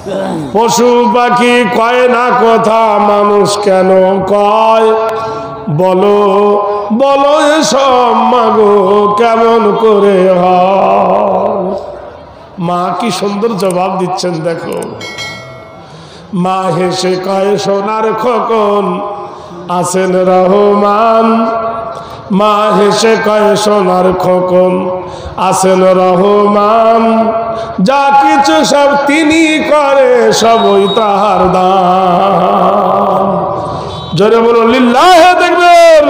পশু পাখি কয় না কথা, মানুষ কেন কয়? বলো বলো এসব মাগো কেমন করে হয়? মা কি সুন্দর জবাব দিচ্ছেন দেখো। মা হেসে কয় সোনার খোকন আছেন রহমান। মা হেসে কয় সোনার খোকন আছেন রহমান। যা কিছু সব তিনি করে সবই তাহার দান। জোরে বলুন লিল্লাহে তাকবীর।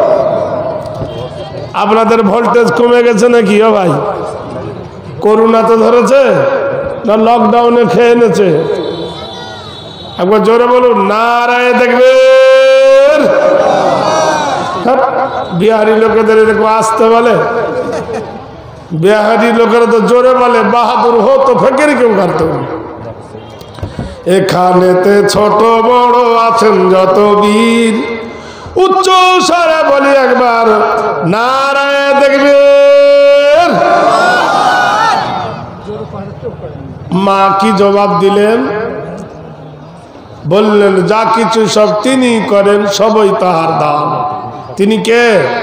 আপনাদের ভোল্টেজ কমে গেছে নাকি ও ভাই? করোনা তো ধরেছে না লকডাউনে খেয়ে এনেছে? একবার জোরে বলুন নারায়ে তাকবীর। বিহারি লোকেদের এরকম আসতে বলে, বিহারি লোকেরা তো জোরে বলে বাহাদুর হো তো ফকির কেউ করতে। এখানেতে ছোট বড় আছেন যত বীর, উচ্চ স্বরে বলি একবার নারায়ে তাকবীর। মা কি জবাব দিলেন? বললেন যা কিছু সব তিনি করেন সবই তাহার দান। তিনি কে?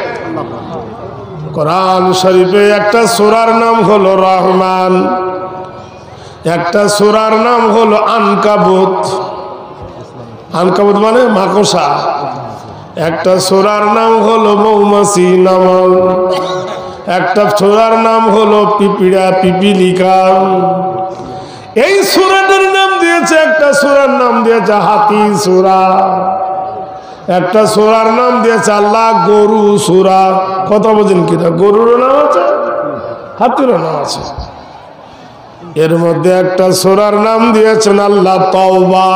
কোরআন শরীফে একটা সূরার নাম হলো রহমান, একটা সূরার নাম হলো আনকাবুত। আনকাবুত মানে মাকড়সা। একটা সূরার নাম হলো মৌমাছি নামল, একটা সূরার নাম হলো পিপিড়া পিপিলিকা। এই সূরাটার নাম দিয়েছে, একটা সূরার নাম দিয়েছে হাতি সূরা, একটা সূরার নাম দিয়েছে আল্লাহ গরু সূরা। কথা বোঝেন কিনা? গরুর নাম আছে, হাতির নাম আছে। এর মধ্যে একটা সূরার নাম দিয়েছেন আল্লাহ তওবা,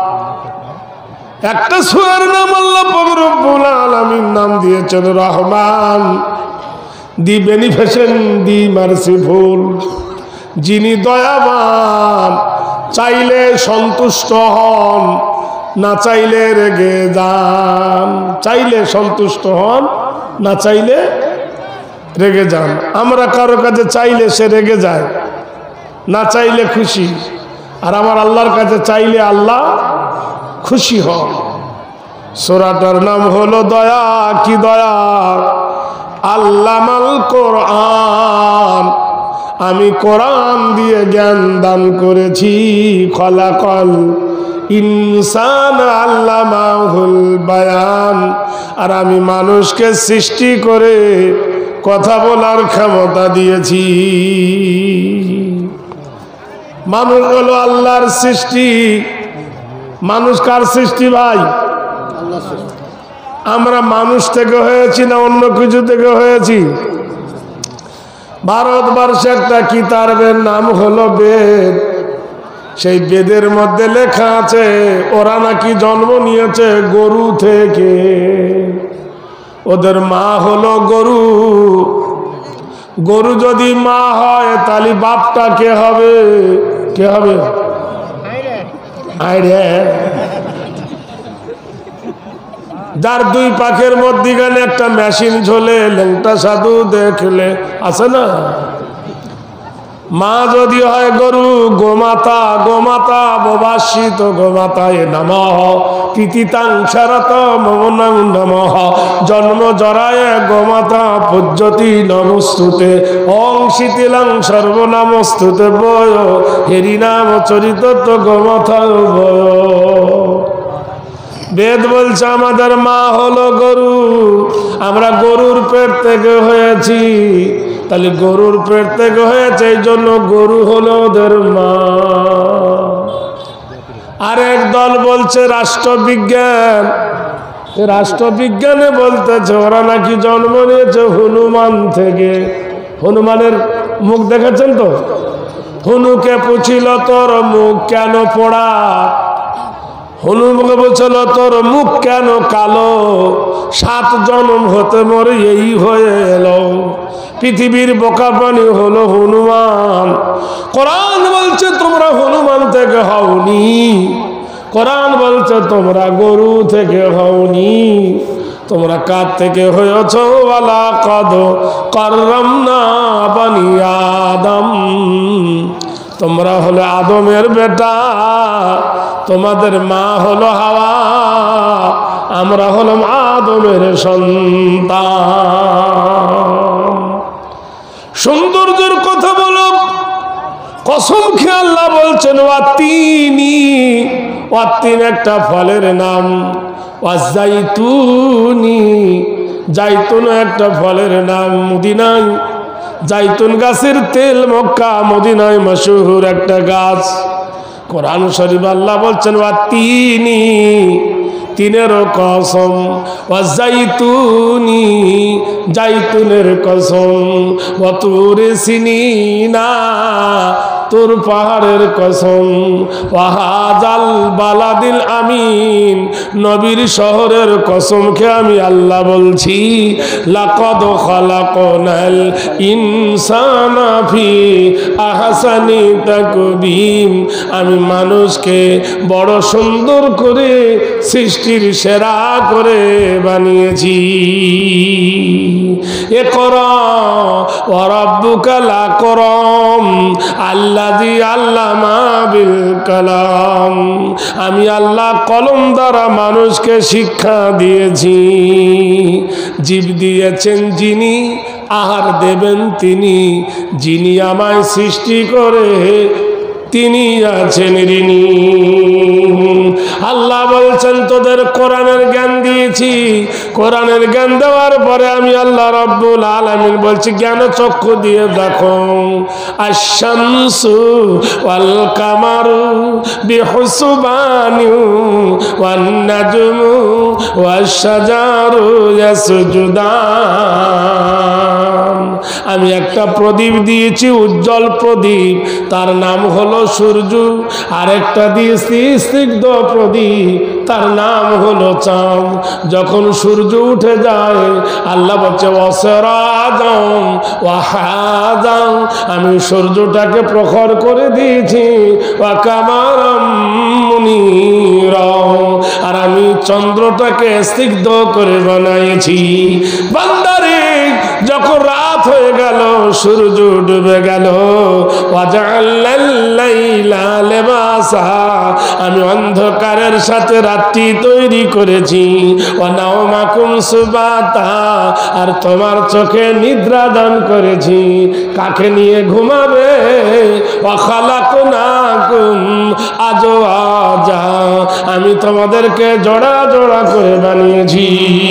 একটা সূরার নাম আল্লাহ পাক রব্বুল আলামিন নাম দিয়েছেন রহমান। দি বেনিফিশিয়েন্ট, দি মার্সিফুল, যিনি দয়াবান, চাইলে সন্তুষ্ট হন, না চাইলে রেগে যান। চাইলে সন্তুষ্ট হন, না চাইলে রেগে যান। আমরা কারো কাছে চাইলে সে রেগে যায়, না চাইলে খুশি। আর আমার আল্লাহর কাছে চাইলে আল্লাহ খুশি হন। সূরাটার নাম হলো দয়া। কি দয়া? আল্লামাল কোরআন। আমি কোরআন দিয়ে জ্ঞান দান করেছি। খলাকল ইনসান আল্লামাহুল বায়ান। আর আমি মানুষকে সৃষ্টি করে কথা বলার ক্ষমতা দিয়েছি। মানুষ হলো আল্লাহর সৃষ্টি। মানুষ কার সৃষ্টি ভাই? আমরা মানুষ থেকে হয়েছি না অন্য কিছু থেকে হয়েছি? ভারতবর্ষে একটা কিতাবের নাম হলো বেদ। সেই বেদের মধ্যে লেখা আছে ওরা নাকি জন্ম নিয়েছে গরু থেকে। ওদের মা হলো গরু। গরু যদি মা হয় তাহলে বাপটা কে হবে? কে হবে? আইরে, যার দুই পাখের মধ্যিখানে একটা মেশিন ঝোলে, লেংটা সাধু দেখলে আছে না? মা যদি হয় গরু, গোমাতা। গোমাতা ববাসিত গোমাতায় নমঃ কৃতিতাং শরত মমনং নমঃ জন্ম জরায় গোমাতা পূজ্যতি নমস্তুতে ওং শীতিলং সর্বনামস্তুতে বয় হেরি নাম চরিত গোমাতা বয়। বেদ বলছে আমাদের মা হলো গরু। আমরা গরুর পেট থেকে হয়েছি। তাহলে গরুর পেট থেকে হয়েছে, এই জন্য গরু হলো ওদের মা। আরেক দল বলছে রাষ্ট্রবিজ্ঞান। রাষ্ট্রবিজ্ঞানে বলতেছে ওরা নাকি জন্ম নিয়েছে হনুমান থেকে। হনুমানের মুখ দেখেছেন তো? হনুকে পুছিল তোর মুখ কেন পোড়া? হনুমানকে বলছিল তোর মুখ কেন কালো? 7 জন্ম হতে মরে এই হয়ে এলো। পৃথিবীর বোকা প্রাণী হলো হনুমান। কোরআন বলছে তোমরা হনুমান থেকে হওনি। কোরআন বলছে তোমরা গরু থেকে হওনি। তোমরা কার থেকে হয়েছ? ওয়ালাকাদ কাররামনা বানি আদম। তোমরা হলো আদমের বেটা, তোমাদের মা হলো হাওয়া, আমরা হলাম আদমের সন্তান। সৌন্দর্যের কথা বলো, কসম খেয়ে আল্লাহ বলছেন ওয়াতিনি, ওয়াতিন একটা ফলের নাম, ওয়াজাইতুনি, জাইতুন একটা ফলের নাম। মদিনায় জাইতুন গাছের তেল মক্কা মদিনায় মশহুর একটা গাছ। কোরআন শরীফ আল্লাহ বলছেন ওয়াতিনি, তিনেরও কসম, ওয়াজাইতুনি, জাইতুনের কসম, ওয়াতুরে সিনিনা, তোর পাহাড়ের কসম, ওয়াহাজাল বালাদিল আমিন, নবীর শহরের কসম খেয়ে আমি আল্লাহ বলছি, লাকাদ খালাকনাল ইনসানা ফি আহসানি তাকবীম, আমি মানুষকে বড় সুন্দর করে সৃষ্টির সেরা করে বানিয়েছি। ইকরা ওয়া রাব্বুকাল আকরাম আল্লাযী আল্লামা বিল কালাম, আমি আল্লাহ কলম দ্বারা মানুষকে শিক্ষা দিয়েছি। জীব দিয়েছেন যিনি, আহার দেবেন তিনি, যিনি আমায় সৃষ্টি করে তিনি আছেন ঋণী। আল্লাহ বলছেন তোদের কোরআনের জ্ঞান দিয়েছি, কোরআনের জ্ঞান দেওয়ার পরে আমি আল্লাহ রাব্বুল আলামিন বলছি জ্ঞান চক্ষু দিয়ে দেখো। আশ-শামসু ওয়াল কামারু বিহুসবানি ওয়ান নাজমু ওয়াশ-শাজারু ইয়াসজুদান, আমি একটা প্রদীপ দিয়েছি, উজ্জ্বল প্রদীপ, তার নাম হলো সূর্য। আরেকটা দিয়েছি স্নিগ্ধ প্রদীপ, তার নাম হলো চাঁদ। যখন সূর্য উঠে যায় আল্লাহ বলছে ওয়াসরাজাম ওয়াহাজাম, আমি সূর্যটাকে প্রখর করে দিয়েছি, ওয়া কামারাম মুনীরা, আর আমি চন্দ্রটাকে স্নিগ্ধ করে বানিয়েছি। বান্দারে যখন রাত হয়ে গেল, সূর্য ডুবে গেল, ওয়াজআলাল লাইলা লিবাসা, আমি অন্ধকারের সাথে রাত্রি তৈরি করেছি, ওয়া নাওমাকুম সুবাতা, আর তোমার চোখে নিদ্রা দান করেছি। কাকে নিয়ে ঘুমাবে? ওয়া খালাকনাকুম আজওয়াজা, আমি তোমাদেরকে জোড়া জোড়া করে বানিয়েছি।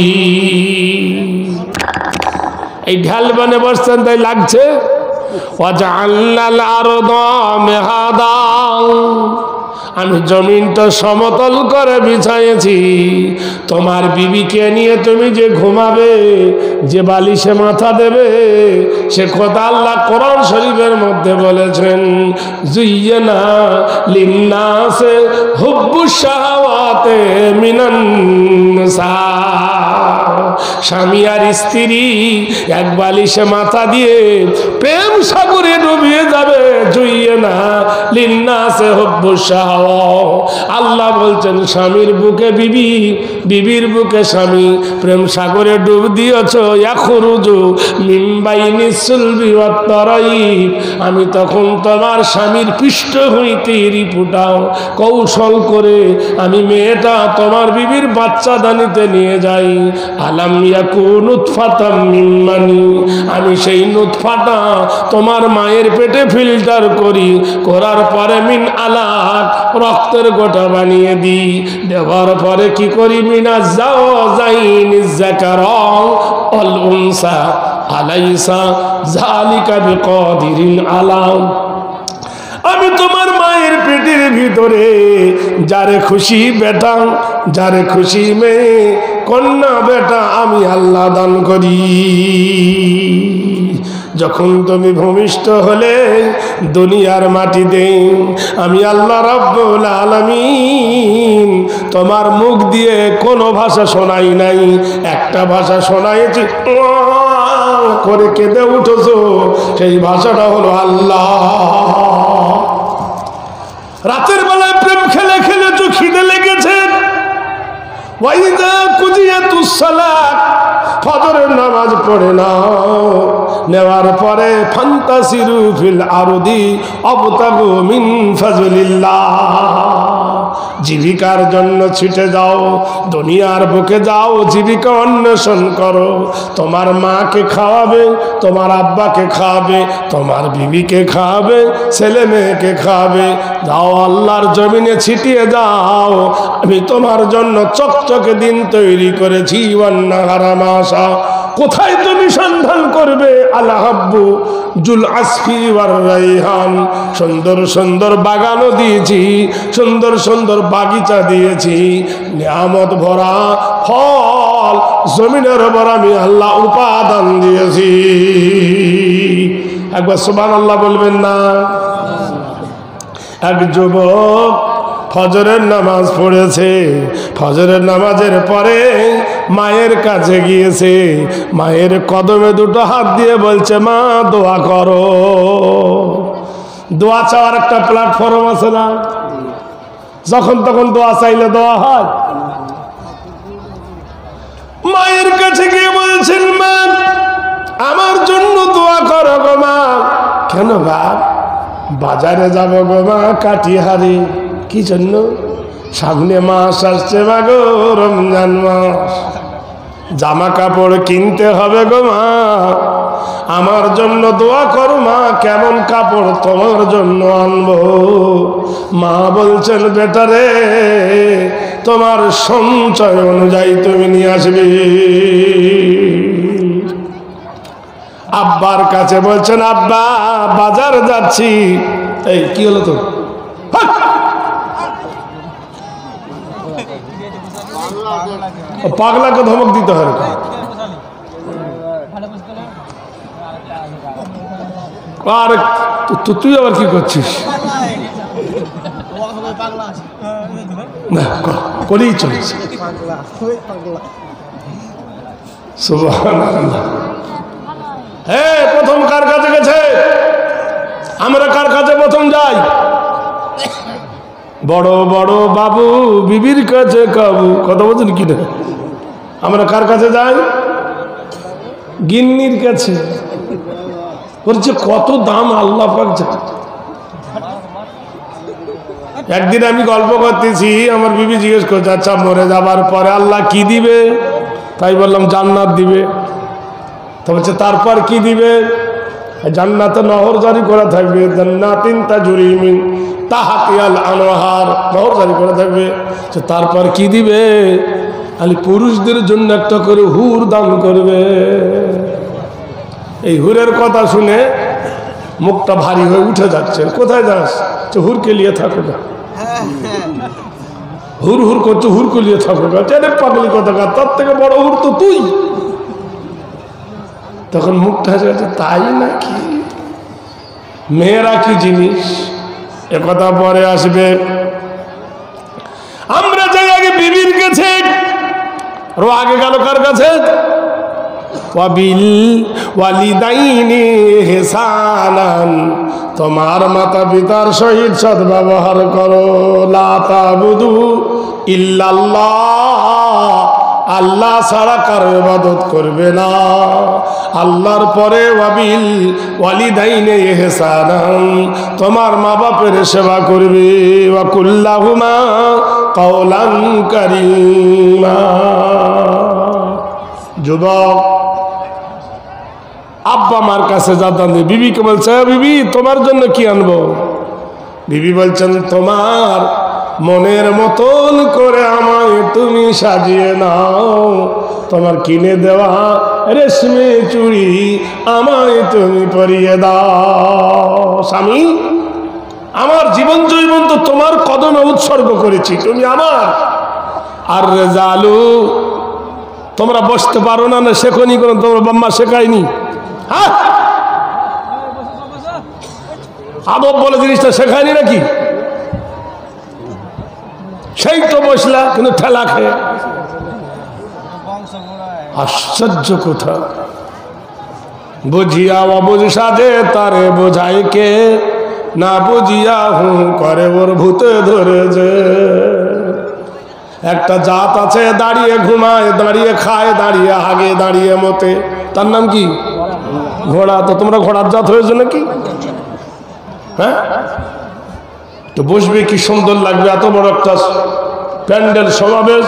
এই ঢাল বনে বসছেন তাই লাগছে। ওয়াজআলনাল আরদা মিহাদা, আমি জমিনটা সমতল করে বিছাইছি। তোমার বিবিকে নিয়ে তুমি যে ঘুমাবে, যে বালিশে মাথা দেবে, সে কথা আল্লাহ কোরআন শরীফের মধ্যে বলেছেন, যুইয়্যানা লিন্নাসে হুব্বুশ শাহাওয়াতে মিনান নিসা, স্বামী আর স্ত্রী এক বালিশে মাথা দিয়ে প্রেম সাগরে ডুবিয়ে যাবে। যুইয়্যানা লিন্নাসে হুব্বুশ শাহাওয়া, আল্লাহ বলছেন স্বামীর বুকে বিবি, বিবির বুকে স্বামী, প্রেম সাগরে ডুব দিয়েছ। ইয়াখরুজু মিন বাইনি সুলবি ওয়াত তারাইব, আমি তখন তোমার স্বামীর পৃষ্ঠ হইতে রিপুটাও কৌশল করে আমি মেয়েটা তোমার বিবির বাচ্চা দানিতে নিয়ে যাই। আলাম ইয়াকুন নুতফাতাম মিন মানি, আমি সেই নুতফাটা তোমার মায়ের পেটে ফিল্টার করি, করার পরে মিন আলাক, রক্তের গোটা বানিয়ে দিই। দেওয়ার পরে কি করি? মিনা জাওজাইনিজ যাকারা ওয়াল উনসা আলাইসা যালিকা বিকাদিরিন আলা, আমি তোমার মায়ের পেটের ভিতরে যারে খুশি বেটা, যারে খুশি মেয়ে, কন্যা বেটা আমি আল্লাহ দান করি। যখন তুমি ভূমিষ্ঠ হলে দুনিয়ার মাটিতে, আমি আল্লাহ রাব্বুল আলামিন তোমার মুখ দিয়ে কোনো ভাষা শোনাই নাই, একটা ভাষা শোনাইছি, করে কেঁদে উঠেছো, সেই ভাষাটা হলো আল্লাহ। রাতের বেলায় প্রেম খেলে খেলে তো খিদে লেগেছে, ওয়াইদা কুদিয়াতুস সালাত, ফজরের নামাজ পড়ে নাও, নেওয়ার পরে ফান্তাসিরু ফিল আরদি আবতাগু মিন ফাজলিল্লাহ, জীবিকার জন্য ছুটে যাও, দুনিয়ার বুকে যাও, জীবিকা অন্বেষণ করো। তোমার মাকে খাওয়াবে, তোমার আব্বাকে খাওয়াবে, তোমার বিবিকে খাওয়াবে, ছেলে মেয়েকে খাওয়াবে, যাও আল্লাহর জমিনে ছিটিয়ে যাও। আমি তোমার জন্য চকচকে দিন তৈরি করেছি। ওয়ান্নাহারা মাসা, কোথায় তুমি সন্ধান করবে? আল-হাব্বু জুল আসফি ওয়ার রাইহান, সুন্দর সুন্দর বাগানও দিয়েছি, সুন্দর সুন্দর বাগিচা দিয়েছি, নিয়ামত ভরা ফল জমিনের উপর আমি আল্লাহ উপাদান দিয়েছি। একবার সুবহানাল্লাহ বলবেন না? এক যুবক ফজরের নামাজ পড়েছে, ফজরের নামাজের পরে মায়ের কাছে গিয়েছে, মায়ের কদমে দুটো হাত দিয়ে বলছে, মা দোয়া করো। দোয়া চাওয়ার একটা প্ল্যাটফর্ম আছে না? যখন তখন দোয়া চাইলে দোয়া হয়? মায়ের কাছে গিয়ে বলছেন, মা আমার জন্য দোয়া করো গো মা। কেন বাপ? বাজারে যাব গো মা, কাটিহারি। কি জন্য? সামনে মাস আসছে মা গো, রমজান মাস, জামা কাপড় কিনতে হবে গো মা, আমার জন্য দোয়া করো মা, কেমন কাপড় তোমার জন্য আনবো? মা বলছেন, বেটা রে, তোমার সঞ্চয় অনুযায়ী তুমি নিয়ে আসবে। আব্বার কাছে বলছেন, আব্বা বাজার যাচ্ছি। এই কি হলো তো? পাগলাকে ধমক দিতে হয়। আর তুই আবার কি করছিস? না করেই চলিস। সুবহানাল্লাহ। প্রথম কার কাছে গেছে? আমরা কার কাছে প্রথম যাই? বড় বড় বাবু বিবির কাছে কাবু, কথা বলছেন কি না? আমরা কার কাছে যাই? গিন্নির কাছে। বলছে কত দাম আল্লাহ পাক জানে। একদিন আমি গল্প করতেছি, আমার বিবি জিজ্ঞেস করছে, আচ্ছা মরে যাবার পরে আল্লাহ কি দিবে? তাই বললাম জান্নাত দিবে। তো বলছে তারপর কি দিবে? জান্নাতে নহর জারি করা থাকবে, জান্নাতিন তাজরি মিন তাহতিহাল আনহার, নহর জারি করা থাকবে। তারপর কি দিবে? খালি পুরুষদের জন্য একটা করে হুর দান করবে। এই হুরের কথা শুনে মুখটা ভারী হয়ে উঠে যাচ্ছে। কোথায় যাস? হুরকে নিয়ে থাকো না, হুর হুর করছো, হুরকে নিয়ে থাকো না। পাগলি কথা, তার থেকে বড় হুর তো তুই। তখন মুখটা হেসে গেছে, তাই নাকি? মেয়েরা কি জিনিস, একথা পরে আসবে। আমরা যাই আগে বিবির কাছে, আরো আগে গেল কার কাছে? ওয়াবিল ওয়ালিদাইনি ইহসানান, তোমার মাতা পিতার সহিত সদ্ব্যবহার করো। লা তাবুদু ইল্লাল্লাহ, আল্লাহ ছাড়া কারো ইবাদত করবে না। আল্লাহর পরে ওয়াবিল ওয়ালিদাইনি ইহসানান, তোমার মা বাপের সেবা করবে। ওয়া কুল্লাহুমা কাওলান কারীমা। যুবক আব্বা মার কাছে যাতাম, বিবিকে বলছে, বিবি তোমার জন্য কি আনবো? বিবি বলছেন, তোমার মনের মতন করে আমায় তুমি সাজিয়ে নাও, তোমার কিনে দেওয়া রেশমি চুড়ি আমায় তুমি পরিয়ে দাও। স্বামী, আমার জীবন জৈবন তো তোমার কদমে উৎসর্গ করেছি, তুমি আমার। আর রেজালু, তোমরা বসতে পারো না, না শেখনি কোনো, তোমার বাম্মা শেখায়নি। হ্যাঁ, আদব বলে জিনিসটা শেখায়নি নাকি? সেই তো বসলা, কিন্তু ঠেলা খেয়ে। আশ্চর্য কথা। বুঝিয়া অবুঝ সাজে তারে বোঝাই কে, না বুঝিয়া হুঁ করে ওর ভূতে ধরেছে। একটা জাত আছে দাঁড়িয়ে ঘুমায়, দাঁড়িয়ে খায়, দাঁড়িয়ে হাগে, দাঁড়িয়ে মতে, তার নাম কি? ঘোড়া। তো তোমরা ঘোড়ার জাত হয়েছে নাকি? হ্যাঁ, তো বসবে কি সুন্দর লাগবে, এত বড় একটা প্যান্ডেল সমাবেশ।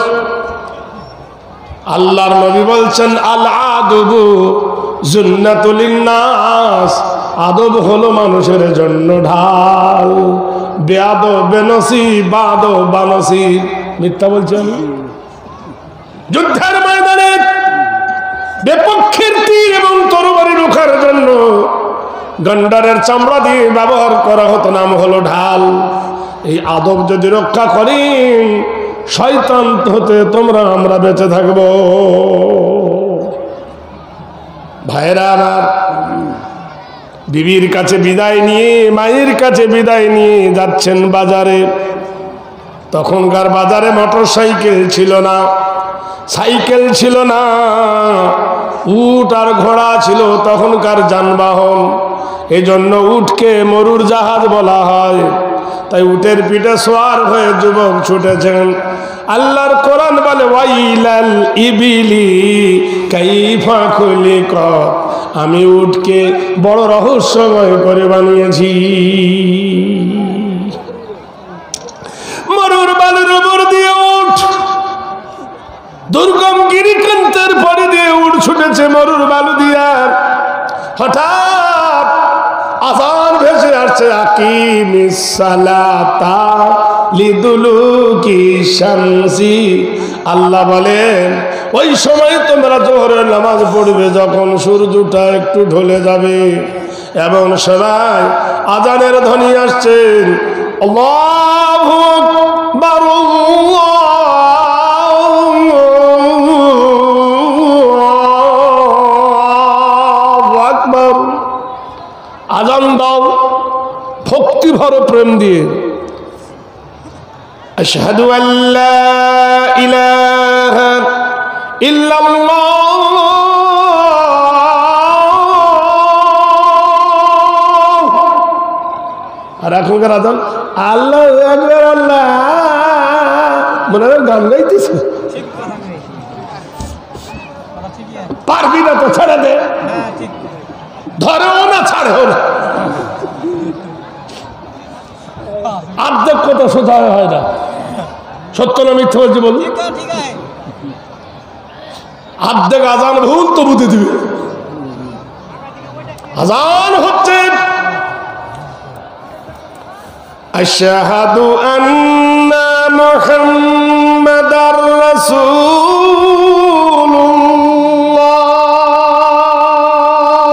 আল্লাহর নবী বলছেন আল আদবু জুন্নাতুল লিন্নাস, আদব হলো মানুষের জন্য ঢাল। বেয়াদব বেনসিব, বাদব বানসিব। মিথ্যা বলছেন? যুদ্ধের ময়দানে বিপক্ষের তীর এবং তরবারি রোখার জন্য গন্ডারের চামড়া দিয়ে ব্যবহার করা হতো, নাম হলো ঢাল। এই আদব যদি রক্ষা করি, শয়তান হতে তোমরা আমরা বেঁচে থাকবো। ভাইরা আমার, বিবির কাছে বিদায় নিয়ে, মায়ের কাছে বিদায় নিয়ে যাচ্ছেন বাজারে। তখনকার বাজারে মোটর সাইকেল ছিল না, সাইকেল ছিল না, উট আর ঘোড়া ছিল তখনকার যানবাহন। এই জন্য উটকে মরুর জাহাজ বলা হয়। তাই উটের পিঠে সোয়ার হয়ে যুবক ছুটেছেন। আল্লাহর কোরআন বলে ওয়াইলাল ইবিলি কাইফা খুলিকাত, আমি উটকে বড় রহস্যময় করে বানিয়েছি। মরুর বালুর উপর দিয়ে উট, দুর্গম গিরিকান্তের পরে দিয়ে উট ছুটেছে মরুর বালু দিয়া। হঠাৎ আযান ভেসে আসছে, আকিমিস সালাতা লিদুলুকি শামসি। আল্লাহ বলেন ওই সময় তোমরা জোহরের নামাজ পড়বে যখন সূর্যটা একটু ঢলে যাবে। এবং সবাই আযানের ধ্বনি আসছে, আল্লাহু আকবার, আল্লাহু আকবার। আযান দাও ভক্তি ভর প্রেম দিয়ে। আশহাদু আল্লা ইলাহা ইল্লাল্লাহ। আর এখনকার আযান আল্লাহু আকবার, আল্লাহ, মনে হয় গান গাইতেছে। পারবি না তো ছেড়ে দে, ধরেও না ছাড়েও না। আর্ধেক কথা সোজা হয় না। সত্য না মিথ্যা বলছি বলুন? আর্ধেক আযান ভুল তো বুঝে দিবে। আযান হচ্ছে আশহাদু আন্না মুহাম্মাদার রাসূলুল্লাহ।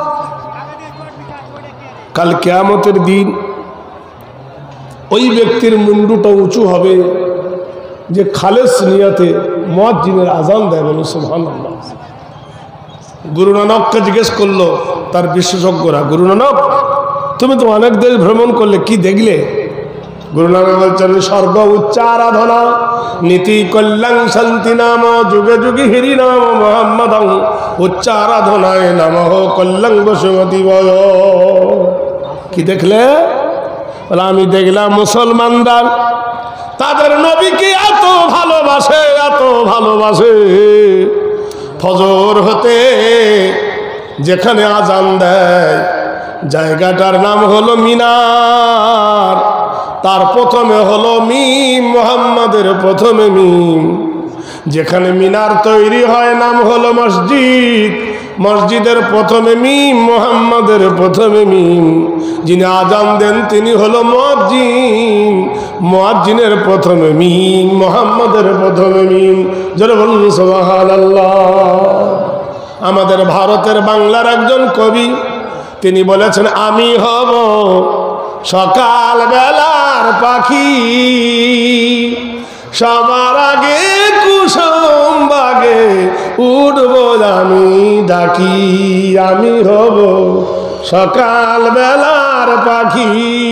কাল কিয়ামতের দিন ওই ব্যক্তির মুন্ডুটা উঁচু হবে যে খালেস নিয়াতে মুয়াজ্জিনের আযান দেয়। বলো সুবহানাল্লাহ। গুরু নানককে জিজ্ঞেস করলো তার বিশেষজ্ঞরা, গুরু নানক তুমি তো অনেক দেশ ভ্রমণ করলে, কি দেখলে? গুরু নানক বলছেন স্বর্গ উচ্চ আরাধনা, নীতি কল্যাণ শান্তি নাম, যুগে যুগে হরি নাম মোহাম্মদ, উচ্চ আরাধনায় নমঃ কল্যাণ বসুমতি বয়। কি দেখলে? বলে আমি দেখলাম মুসলমানরা তাদের নবীকে এত ভালোবাসে, এত ভালোবাসে, ফজর হতে যেখানে আযান দেয় জায়গাটার নাম হলো মিনার। তার প্রথমে হলো মিম, মুহাম্মাদের প্রথমে মিম। যেখানে মিনার তৈরি হয় নাম হলো মসজিদ। মসজিদের প্রথমে মিম, মুহাম্মাদের প্রথমে মিম। যিনি আযান দেন তিনি হলো মুয়াজ্জিন। মুয়াজ্জিনের প্রথমে মিম, মুহাম্মাদের প্রথমে মিম। জোরে বলুন সুবহানাল্লাহ। আমাদের ভারতের বাংলার একজন কবি, তিনি বলেছেন আমি হব সকাল বেলার পাখি, সবার আগে কুসুম বাগে উড়ব আমি ডাকি। আমি হব সকাল বেলার পাখি।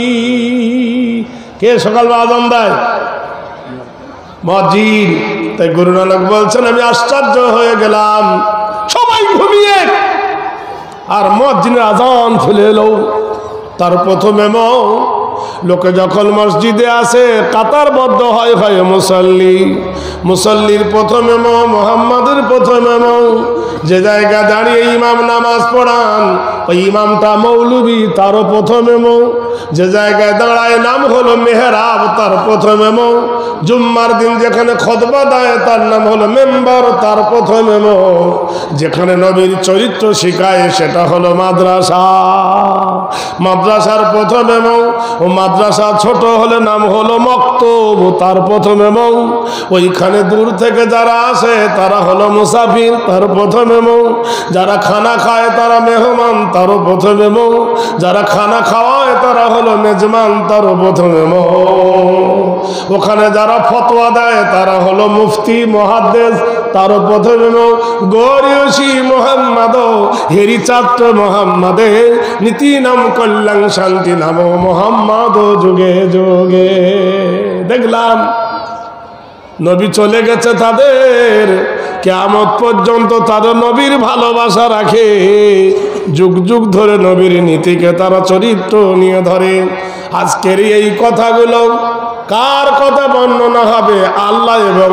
কে সকালবেলা আযান দেয়? মুয়াজ্জিন। তাই গুরু নানক বলছেন আমি আশ্চর্য হয়ে গেলাম, সবাই ঘুমিয়ে আর মুয়াজ্জিনের আযান চলে এলো। তার প্রথমে লোকে যখন মসজিদে আসে কাতারবদ্ধ হয় হয় মুসল্লি, মুসল্লির প্রথমে মুহাম্মাদের প্রথমে যে জায়গা দাঁড়িয়ে ইমাম নামাজ পড়ান ওই ইমামটা মৌলবি, তারও প্রথমে যে জায়গায় দাঁড়ায় নাম হলো মেহরাব, তার প্রথমে জুম্মার দিন যেখানে খুতবা দেয় তার নাম হলো মেম্বার, তার প্রথমে যেখানে নবীর চরিত্র শিখায় সেটা হলো মাদ্রাসা, মাদ্রাসার প্রথমে ও মাদ্রাসা ছোট হলে নাম হলো মক্তব, তার প্রথমে ওইখানে দূর থেকে যারা আসে তারা হলো মুসাফির, তার প্রথমে যারা খানা খায় তারা মেহমান, তারও প্রথমে যারা খানা খাওয়ায় তারা হলো মেজমান, তারও প্রথমে ওখানে যারা ফতোয়া দেয় তারা হলো মুফতি মুহাদ্দিস, তারও প্রথমে গরিয়সী মোহাম্মদ হেরি ছাত্র মোহাম্মদে নীতি নাম কল্যাণ শান্তি নাম মোহাম্মদ যুগে যুগে। দেখলাম নবী চলে গেছে, তাদের কিয়ামত পর্যন্ত তারা নবীর ভালোবাসা রাখে, যুগ যুগ ধরে নবীর নীতিকে তারা চরিত্র নিয়ে ধরে। আজকের এই কথাগুলো কার কথা বর্ণনা হবে? আল্লাহ এবং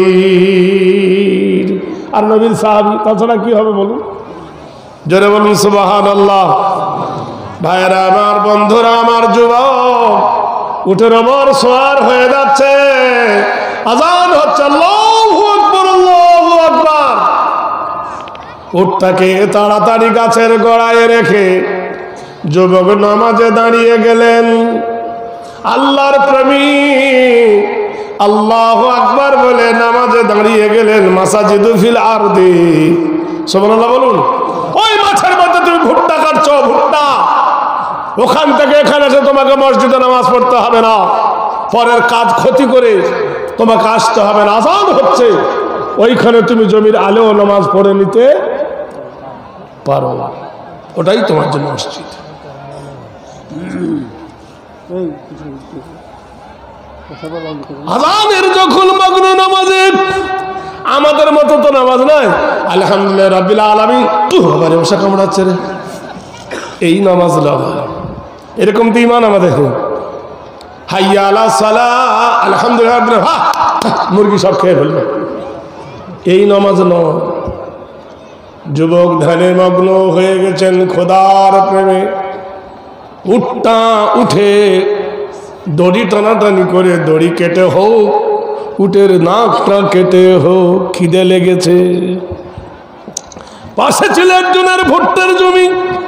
নবীর, আর নবীর সাহাবী, তাছাড়া কি হবে বলুন? জোরে বলুন সুবহানাল্লাহ। ভাইরা আমার, বন্ধুরা আমার, যুবক উঠের ওপর সোয়ার হয়ে যাচ্ছে, আজান হচ্ছে, আল্লাহু আকবার আল্লাহু আকবার। উটটাকে তাড়াতাড়ি গাছের গোড়ায় রেখে যুবক নামাজে দাঁড়িয়ে গেলেন। আল্লাহর প্রেমিক আল্লাহু আকবার বলে নামাজে দাঁড়িয়ে গেলেন। মাসাজিদু ফিল আরদি, সুবহানাল্লাহ বলুন। ওই মাঠের মধ্যে তুমি ভুট্টা কাটছো, ভুট্টা, ওখান থেকে এখানে এসে তোমাকে মসজিদে নামাজ পড়তে হবে না, পরের কাজ ক্ষতি করে তোমাকে আসতে হবে না। আজান হচ্ছে, ওইখানে তুমি জমির আলেও নামাজ পড়ে নিতে পারো, ওটাই তোমার জন্য মসজিদ। আজানের যখন মগ্ন নামাজে, আমাদের মতো তো নামাজ নয় আলহামদুলিল্লাহ রাব্বিল আলামিন, আবার মশা কামড়াচ্ছে রে, এই নামাজ লাগা, এরকম তো ইমান আমাদের। হাইয়া আলা সালাহ, আলহামদুলিল্লাহ, মুরগি সব খেয়ে ফেলবে, এই নামাজ নয়। যুবক ধ্যানে মগ্ন হয়ে গেছেন খোদার প্রেমে। উঠটা উঠে দড়ি টানাটানি করে, দড়ি কেটে হোক, উটের নাকটা কেটে হোক, খিদে লেগেছে। পাশে ছিল একজনের ভুট্টার জমি,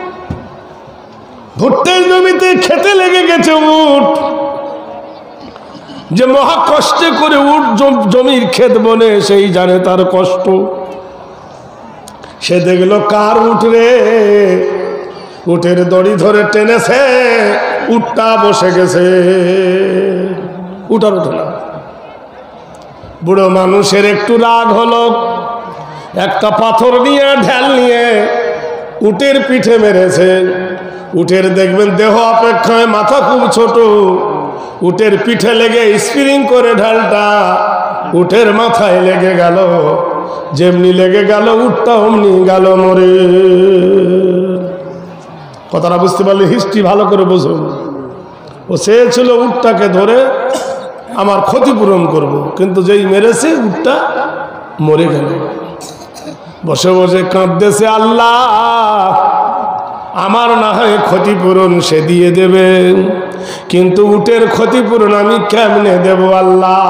ভুট্টার জমিতে খেতে লেগে গেছে উট। যে মহা কষ্টে করে উট জমির ক্ষেত বনে, সেই জানে তার কষ্ট। সে দেখলো কার উট রে, উটের দড়ি ধরে টেনেছে, উটটা বসে গেছে, উঠার উঠে না। বুড়ো মানুষের একটু রাগ হলো, একটা পাথর নিয়ে ঢেল নিয়ে উটের পিঠে মেরেছে। উটের দেখবেন দেহ অপেক্ষায় মাথা খুব ছোট, উটের পিঠে লেগে স্প্রিং করে ঢালটা উটের মাথায় লেগে গেল। যেমনি লেগে গেল উটটা অমনি গেল মরে। কথাটা বুঝতে পারলে হিস্ট্রি ভালো করে বুঝুন। ও চেয়েছিল উটটাকে ধরে আমার ক্ষতিপূরণ করব, কিন্তু যেই মেরেছে উটটা মরে গেল। বসে বসে কাঁদতেছে, আল্লাহ আমার না হয় ক্ষতিপূরণ সে দিয়ে দেবে, কিন্তু উটের ক্ষতিপূরণ আমি কেমনে দেব আল্লাহ।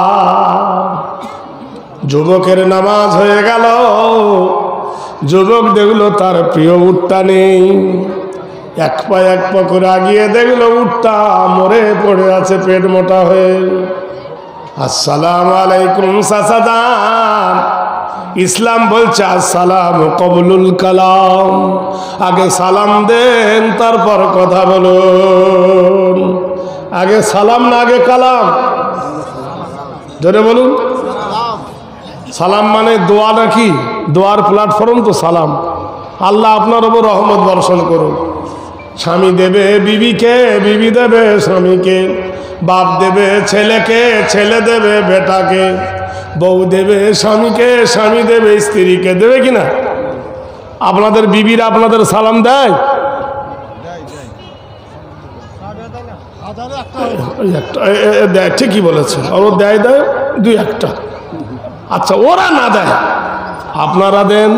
যুবকের নামাজ হয়ে গেল। যুবক দেখলো তার প্রিয় উটটা নেই, এক পা করে আগিয়ে দেখলো উটটা মরে পড়ে আছে পেট মোটা হয়ে। আসসালামু আলাইকুম চাচাজান। ইসলাম বলছে আসসালাম কবুলুল কালাম, আগে সালাম দেন তারপর কথা বলুন। আগে সালাম না আগে কালাম? ধরে বলুন। সালাম মানে দোয়া নাকি? দোয়ার প্ল্যাটফর্ম তো সালাম। আল্লাহ আপনার ওপর রহমত বর্ষণ করুন। স্বামী দেবে বিবিকে, বিবি দেবে স্বামীকে, বাপ দেবে ছেলেকে, ছেলে দেবে বেটাকে, বউ দেবে স্বামীকে, স্বামী দেবে স্ত্রীকে। দেবে কিনা? আপনাদের বিবিরা আপনাদের সালাম দেয়? ওই একটা দেয়, ঠিকই বলেছে, ওরা দেয় দেয় দুই একটা। আচ্ছা ওরা না দেয়, আপনারা দেন,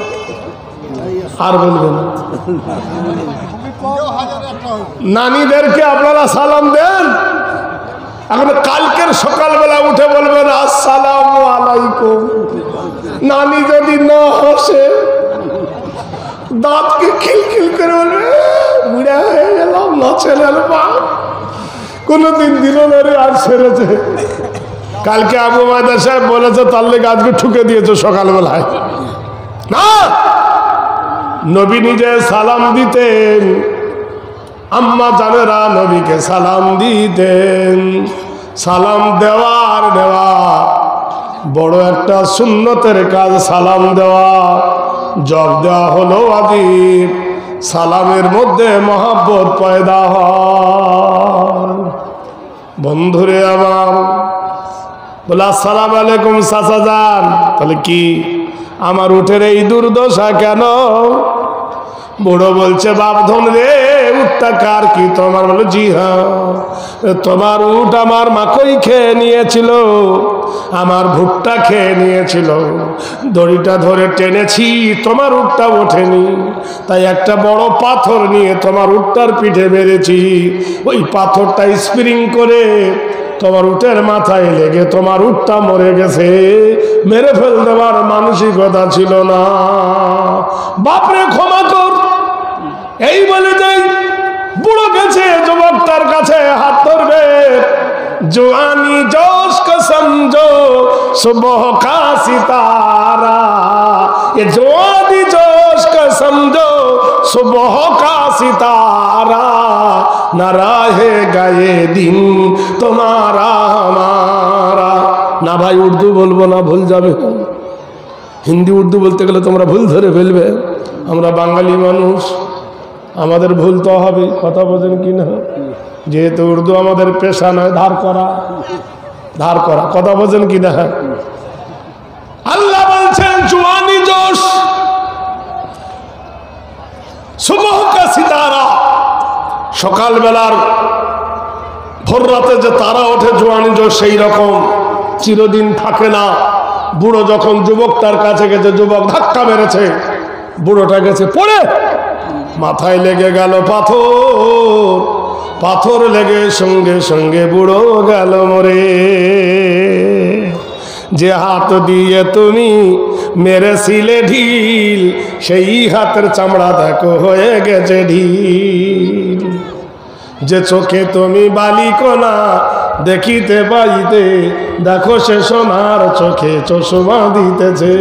আর বলবেন নানিদেরকে আপনারা সালাম দেন। এখন কালকের সকালবেলা উঠে বলবেন আসসালামু আলাইকুম। নানি যদি না হাসে, দাঁতকে খিলখিল করে বলবে বুড়া হয়ে গেলাম, না ছেলের মা কোনোদিন দিল না রে, আর ছেড়েছে। কালকে আবু মাদা সাহেব বলেছে তার লেগে আজকে ঠুকে দিয়েছে সকালবেলায়। না, নবী নিজে সালাম দিতেন, আম্মা জানেরা নবীকে সালাম দিতেন। সালাম দেওয়ার নেওয়া বড় একটা সুন্নতের কাজ। সালাম দেওয়া, জব দেওয়া হলো ওয়াজিব। সালামের মধ্যে মহব্বত পয়দা হয়। বন্ধুরে আমার বলে আসসালামু আলাইকুম চাচা যান, তাহলে কি আমার উঠের এই দুর্দশা কেন? বুড়ো বলছে বাপ ধন রে, উঠটা কার কি তোমার? বলো জি হ্যাঁ, তোমার উঠ আমার মাকই খেয়ে নিয়েছিল, আমার ভুট্টা খেয়ে নিয়েছিল, দড়িটা ধরে টেনেছি, তোমার উঠটা ওঠেনি, তাই একটা বড় পাথর নিয়ে তোমার উঠটার পিঠে মেরেছি। ওই পাথরটা স্প্রিং করে তোমার উটের মাথায় লেগে তোমার উটটা মরে গেছে, মেরে ফেল দেওয়ার মানসিকতা ছিল না। বাপরে ক্ষমা কর, এই বলে যাই। বুড়ো গেছে, যুবকটার কাছে হাত ধরবে। জওয়ানি जोश को समझो सुबह का सितारा, ये जवानी जोश को समझो सुबह का सितारा, न रहेगा ये दिन तुम्हारा हमारा। না ভাই উর্দু বলবো না, ভুল যাবে। হিন্দি উর্দু বলতে গেলে তোমরা ভুল ধরে ফেলবে। আমরা বাঙালি মানুষ, আমাদের ভুল তো হবে, কথা বোঝেন কি না? যেহেতু উর্দু আমাদের পেশা নয়, ধার করা, কথা বোঝেন কি না? আল্লাহ বলছেন জওয়ানি জোশ সুবহ কা সিতারা, সকালবেলার ভোর রাতে যে তারা ওঠে জওয়ানি জোশ, সেই রকম চিরদিন থাকে না। বুড়ো যখন যুবক তার কাছে গেছে, যুবক ধাক্কা মেরেছে, বুড়োটা গেছে পড়ে, মাথায় লেগে গেল পাথর, পাথর লেগে সঙ্গে সঙ্গে বুড়ো গেল মরে। যে হাত দিয়ে তুমি মেরেছিলে ঢিল, সেই হাতের চামড়া দেখো হয়ে গেছে ঢিল। যে চোখে তুমি বালিকণা দেখিতে পাইতে, দেখো সে সোনার চোখে চশমা দিতেছে।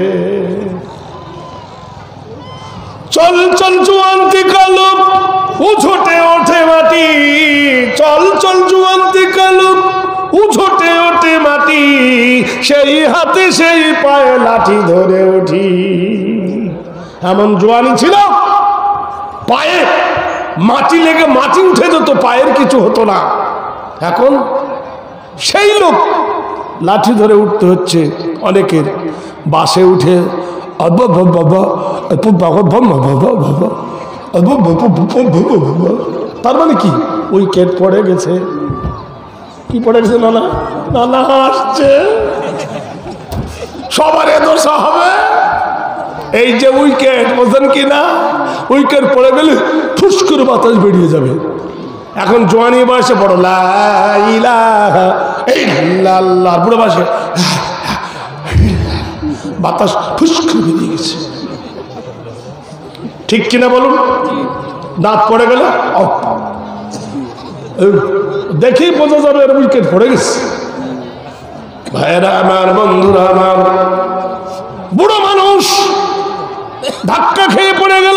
চল চল জুয়ান্তি কালো উঠোটে ওঠে মাটি, চল চল জুয়ান্তি কালো উঠোটে ওঠে মাটি, সেই হাতে সেই পায়ে লাঠি ধরে উঠি। এমন জোয়ানি ছিল, পায়ে মাটি লেগে মাটি উঠে যেত, পায়ের কিছু হতো না। এখন সেই লোক লাঠি ধরে উঠতে হচ্ছে অনেকের। বাসে উঠে তার মানে কি উইকেট পড়ে গেছে। কি পড়ে গেছে? নানা নানা হাসছে, সবার এ দশা হবে। এই যে উইকেট, বোঝেন কি না? উইকেট পড়ে গেলে ফুস করে বাতাস বেরিয়ে যাবে। এখন জোয়ানি বয়সে বড় লা ইলাহা ইল্লাল্লাহ, বুড়ো বয়সে বাতাস ফুস করে বেরিয়ে গেছে। ঠিক কিনা বলুন? দাঁত পড়ে গেলে দেখি বোঝা যাবে এর উইকেট পড়ে গেছে। ভাইরা আমার, বন্ধুরা আমার, বুড়ো মানুষ ধাক্কা খেয়ে পড়ে গেল,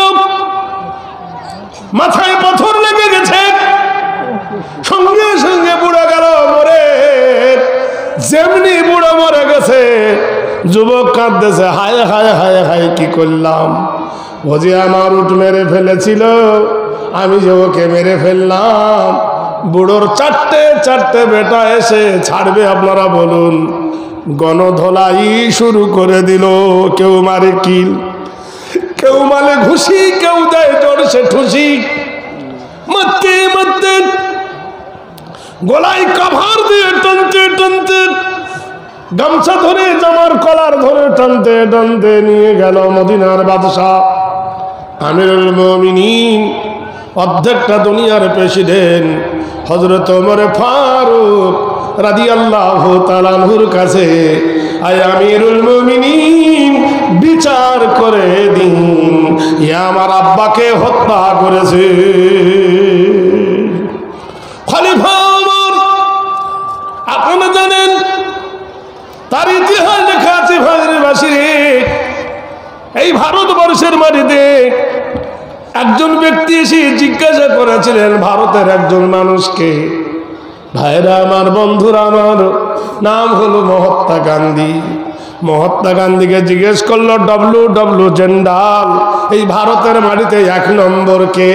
মাথায় পাথর লেগে গেছে, সঙ্গে সঙ্গে বুড়ো গেল মরে। যেমনি বুড়ো মরে গেছে, যুবক কাঁদতেছে, হায় হায় হায় হায়, কি করলাম? ও যে আমার উঠ মেরে ফেলেছিল, আমি যে ওকে মেরে ফেললাম। বুড়োর চারটে চারটে বেটা এসে ছাড়বে, আপনারা বলুন। গণধোলাই শুরু করে দিল। কেউ মারে কিল, কেউ মারে ঘুষি, কেউ দেয় জোরসে ঠুসি। মারতে মারতে গলায় কাভার দিয়ে টানতে টানতে, গামছা ধরে জামার কলার ধরে টানতে টানতে নিয়ে গেল মদিনার বাদশাহ আমিরুল মুমিনিন, অর্ধেকটা দুনিয়ার প্রেসিডেন্ট হযরত ওমর ফারুক রাদিয়াল্লাহু তাআলা আনহুর কাছে। আয় আমিরুল মুমিনিন, বিচার করে দিন, এ আমার আব্বাকে হত্যা করেছে। খলিফা ওমর, আপনারা জানেন তার ইতিহাস লেখা আছে ভারতবাসীরে। এই ভারতবর্ষের মাটিতে একজন ব্যক্তি এসে জিজ্ঞাসা করেছিলেন ভারতের একজন মানুষকে, ভাইরা আমার, বন্ধুরা আমার, নাম হলো মহাত্মা গান্ধী। মহাত্মা গান্ধীকে জিজ্ঞেস করলো, ডব্লু জেন্ডাল, এই ভারতের মাটিতে 1 নম্বর কে?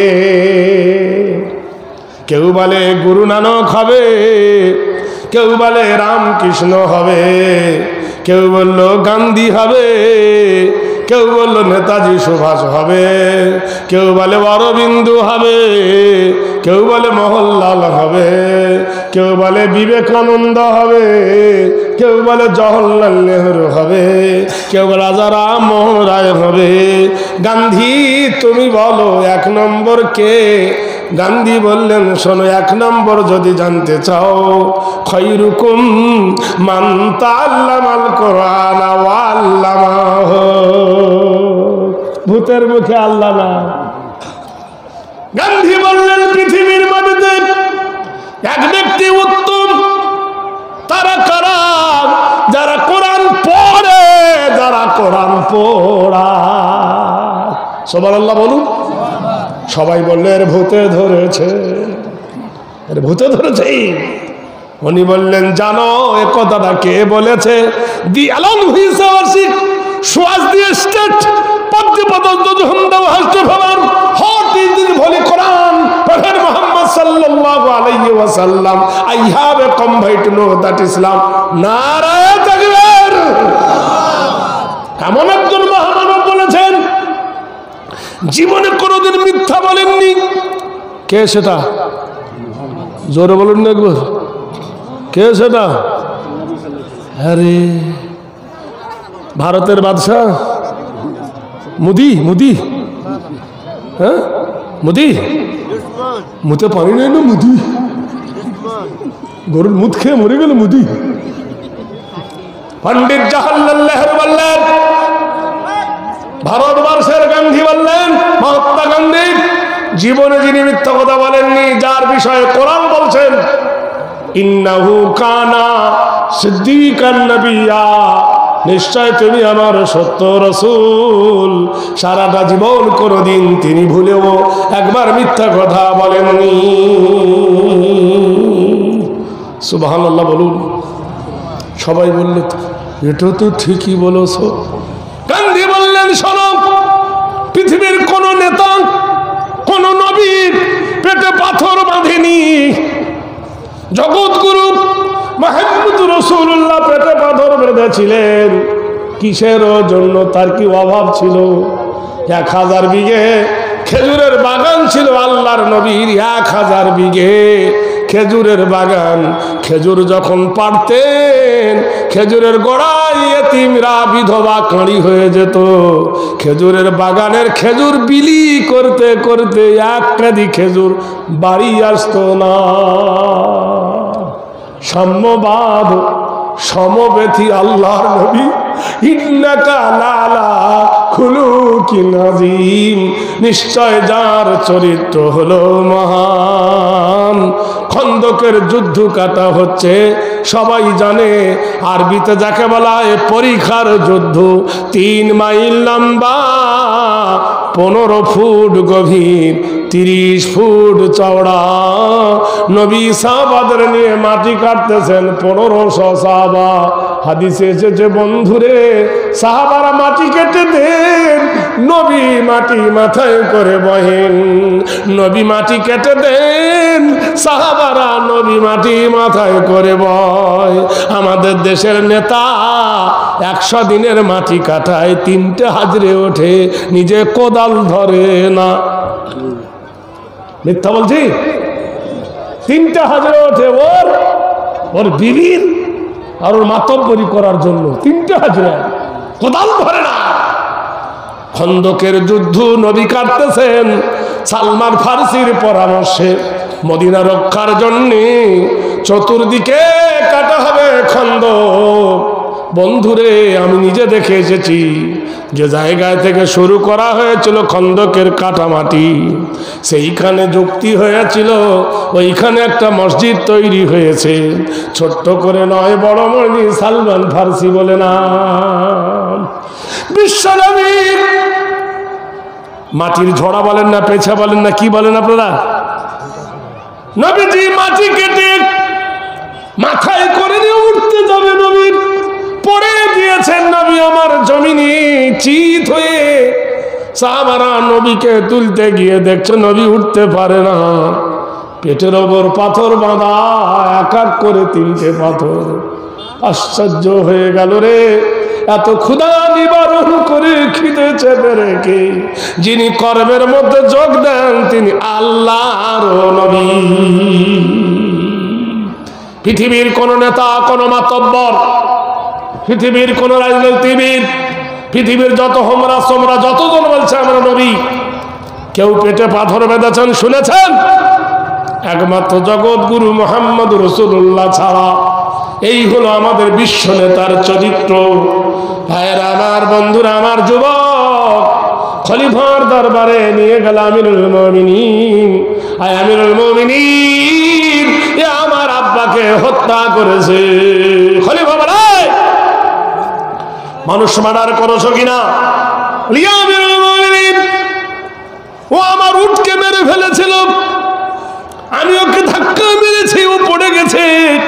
কেউ বলে গুরু নানক হবে, কেউ বলে রামকৃষ্ণ হবে, কেউ বলল গান্ধী হবে, কেউ বলল নেতাজি সুভাষ হবে, কেউ বলে অরবিন্দু হবে, কেউ বলে মোহনলাল হবে, কেউ বলে বিবেকানন্দ হবে, কেউ বলে জওহরলাল নেহরু হবে, কেউ বলে রাজা রামমোহন রায় হবে। গান্ধী তুমি বলো 1 নম্বর কে? গান্ধী বললেন, শোনো, 1 নম্বর যদি জানতে চাও, খৈরুকুম মান তাআল্লামাল কোরআন ওয়া আল্লামাহু। ভূতের মুখে আল্লাহ না। গান্ধী বললেন, পৃথিবীর মাটিতে এক ব্যক্তি উত্তম, তারা কারা? যারা কোরআন পড়ে, যারা কোরআন পড়ায়। সুবহানাল্লাহ বলুন। সবাই বললে এর ভূতে ধরেছে, এর ভূতে ধরেছে। উনি বললেন, জানো এ কথাটা কে বলেছে? The along which our sick shows the state of the Prophet has to favor what is the Holy Quran. Prophet Muhammad sallallahu alayhi wa sallam, I have a convey to know that Islam. নারায়ে তাকবীর। এমন একজন মহামানব বলেছেন, জীবনে কোনোদিন মিথ্যা বলেননি। কে সেটা? জোরে বলুন না একবার, কে সেটা? আরে ভারতের বাদশাহ মোদি। মোদি, হ্যাঁ মোদি, মুতে পানি নেই না মোদি, গরুর মুখ খেয়ে মরে গেল মোদি। পণ্ডিত জওহরলাল নেহরু বললেন, ভারতবর্ষের গান্ধী বললেন, মহাত্মা গান্ধী জীবনে যিনি মিথ্যা কথা বলেননি, যার বিষয়ে কোরআন বলছেন, ইন্নাহু কানা সিদ্দিকান নবিয়্যা, নিশ্চয় তুমি আমার সত্য রাসূল। সারাটা জীবন কোনদিন তিনি ভুলেও একবার মিথ্যা কথা বলেননি। সুবহানাল্লাহ বলুন। সবাই বলল, এটা তো ঠিকই বলেছো। গান্ধী বললেন, শোনো, পৃথিবীর কোন নেতা, কোন নবীর পেটে পাথর বাঁধেনি। জগৎগুরু মুহাম্মদ রাসূলুল্লাহ পেটে পাথর বেঁধেছিলেন কিসের জন্য? তার কি অভাব ছিল? 1000 বিঘে খেজুরের বাগান ছিল আল্লাহর নবীর, 1000 বিঘে খেজুরের বাগান। খেজুর যখন পাড়তেন, খেজুরের গোড়ায় এতিমরা বিধবা কাঁড়ি হয়ে যেত। খেজুরের বাগানের খেজুর বিলি করতে করতে 1 কেজি খেজুর বাড়ি আসতো না। সাম্যবাদ, সমবেথী আল্লাহর নবী, ইন্নাকা লালা খুলুকিন আযীম, নিশ্চয় যার চরিত্র হলো মহান। খন্দকের যুদ্ধ কাটা হচ্ছে, সবাই জানে, আরবিতে যাকে বলা হয় পরীক্ষার যুদ্ধ। 3 মাইল লম্বা, 15 ফুট গভীর, 30 ফুট চওড়া। নবী সাহাবাদের নিয়ে মাটি কাটতেছেন 1500 সাহাবা। হাদিসে এসেছে, বন্ধুরে, সাহাবারা মাটি কেটে দেন, নবী মাটি মাথায় করে বহেন। নবী মাটি কেটে দেন, সাহাবারা নবী মাটি মাথায় করে বয়। আমাদের দেশের নেতা 100 দিনের মাটি কাটায়, 3টে হাজরে ওঠে, নিজে কোদাল ধরে না। মিথ্যা বলছি? তিনটা হাজরা ওঠে ওর ওর বিবির আর ওর মাতব্বরি করার জন্য। তিনটা হাজরা, কোদাল ধরে না। খন্দকের যুদ্ধ নবী কাটতেছেন সালমান ফারসির পরামর্শে। মদিনা রক্ষার জন্যে চতুর্দিকে কাটা হবে খন্দক। বন্ধুরে, আমি নিজে দেখে এসেছি যে জায়গায় থেকে শুরু করা হয়েছিল খন্দকের কাটামাটি, সেইখানে যুক্তি হয়েছিল ওইখানে একটা মসজিদ তৈরি হয়েছে। ছোট্ট করে নয়, বড় মসজিদ, সালমান ফারসি বলে না। বিশ্বনবীর মাটির ঝড়া বলেন না, পেছা বলেন না, কি বলেন আপনারা? নবীজি মাটি কেটে মাথায় করে নিয়ে উঠতে যাবে, নবীর পড়ে দিয়েছেন। নবী আমার জমিনে চিত হয়ে, সাহাবারা নবীকে তুলতে গিয়ে দেখছে নবী উঠতে পারে না। পেটের ওপর পাথর বাঁধা, এক এক করে তিনটে পাথর। আশ্চর্য হয়ে গেল রে, এত ক্ষুধা নিবারণ করে খিদে চেপে রেখে যিনি কর্মের মধ্যে যোগ দেন তিনি আল্লাহর নবী। পৃথিবীর কোন নেতা, কোন মাতব্বর, পৃথিবীর কোন রাজনীতিবিদ, পৃথিবীর যত হোমরা সোমরা যতজন বলছে আমরা নবী, কেউ পেটে পাথর বেঁধেছেন শুনেছেন? একমাত্র জগৎ গুরু মুহাম্মদ রাসূলুল্লাহ ছাড়া। এই হলো আমাদের বিশ্ব নেতার চরিত্র। ভাইয়েরা আমার, বন্ধুরা আমার, যুবক খলিফার দরবারে নিয়ে গেল আমিরুল মুমিনিন। আয় আমিরুল মুমিনিন, এ আমার আব্বাকে হত্যা করেছে। খলিফা বলে, মানুষ মার্ডার করেছো কিনা? আমিরুল মুমিনিন, ও আমার উটকে মেরে ফেলেছিল, আমি ওকে ধাক্কা মেরেছি, ও পড়ে গেছে।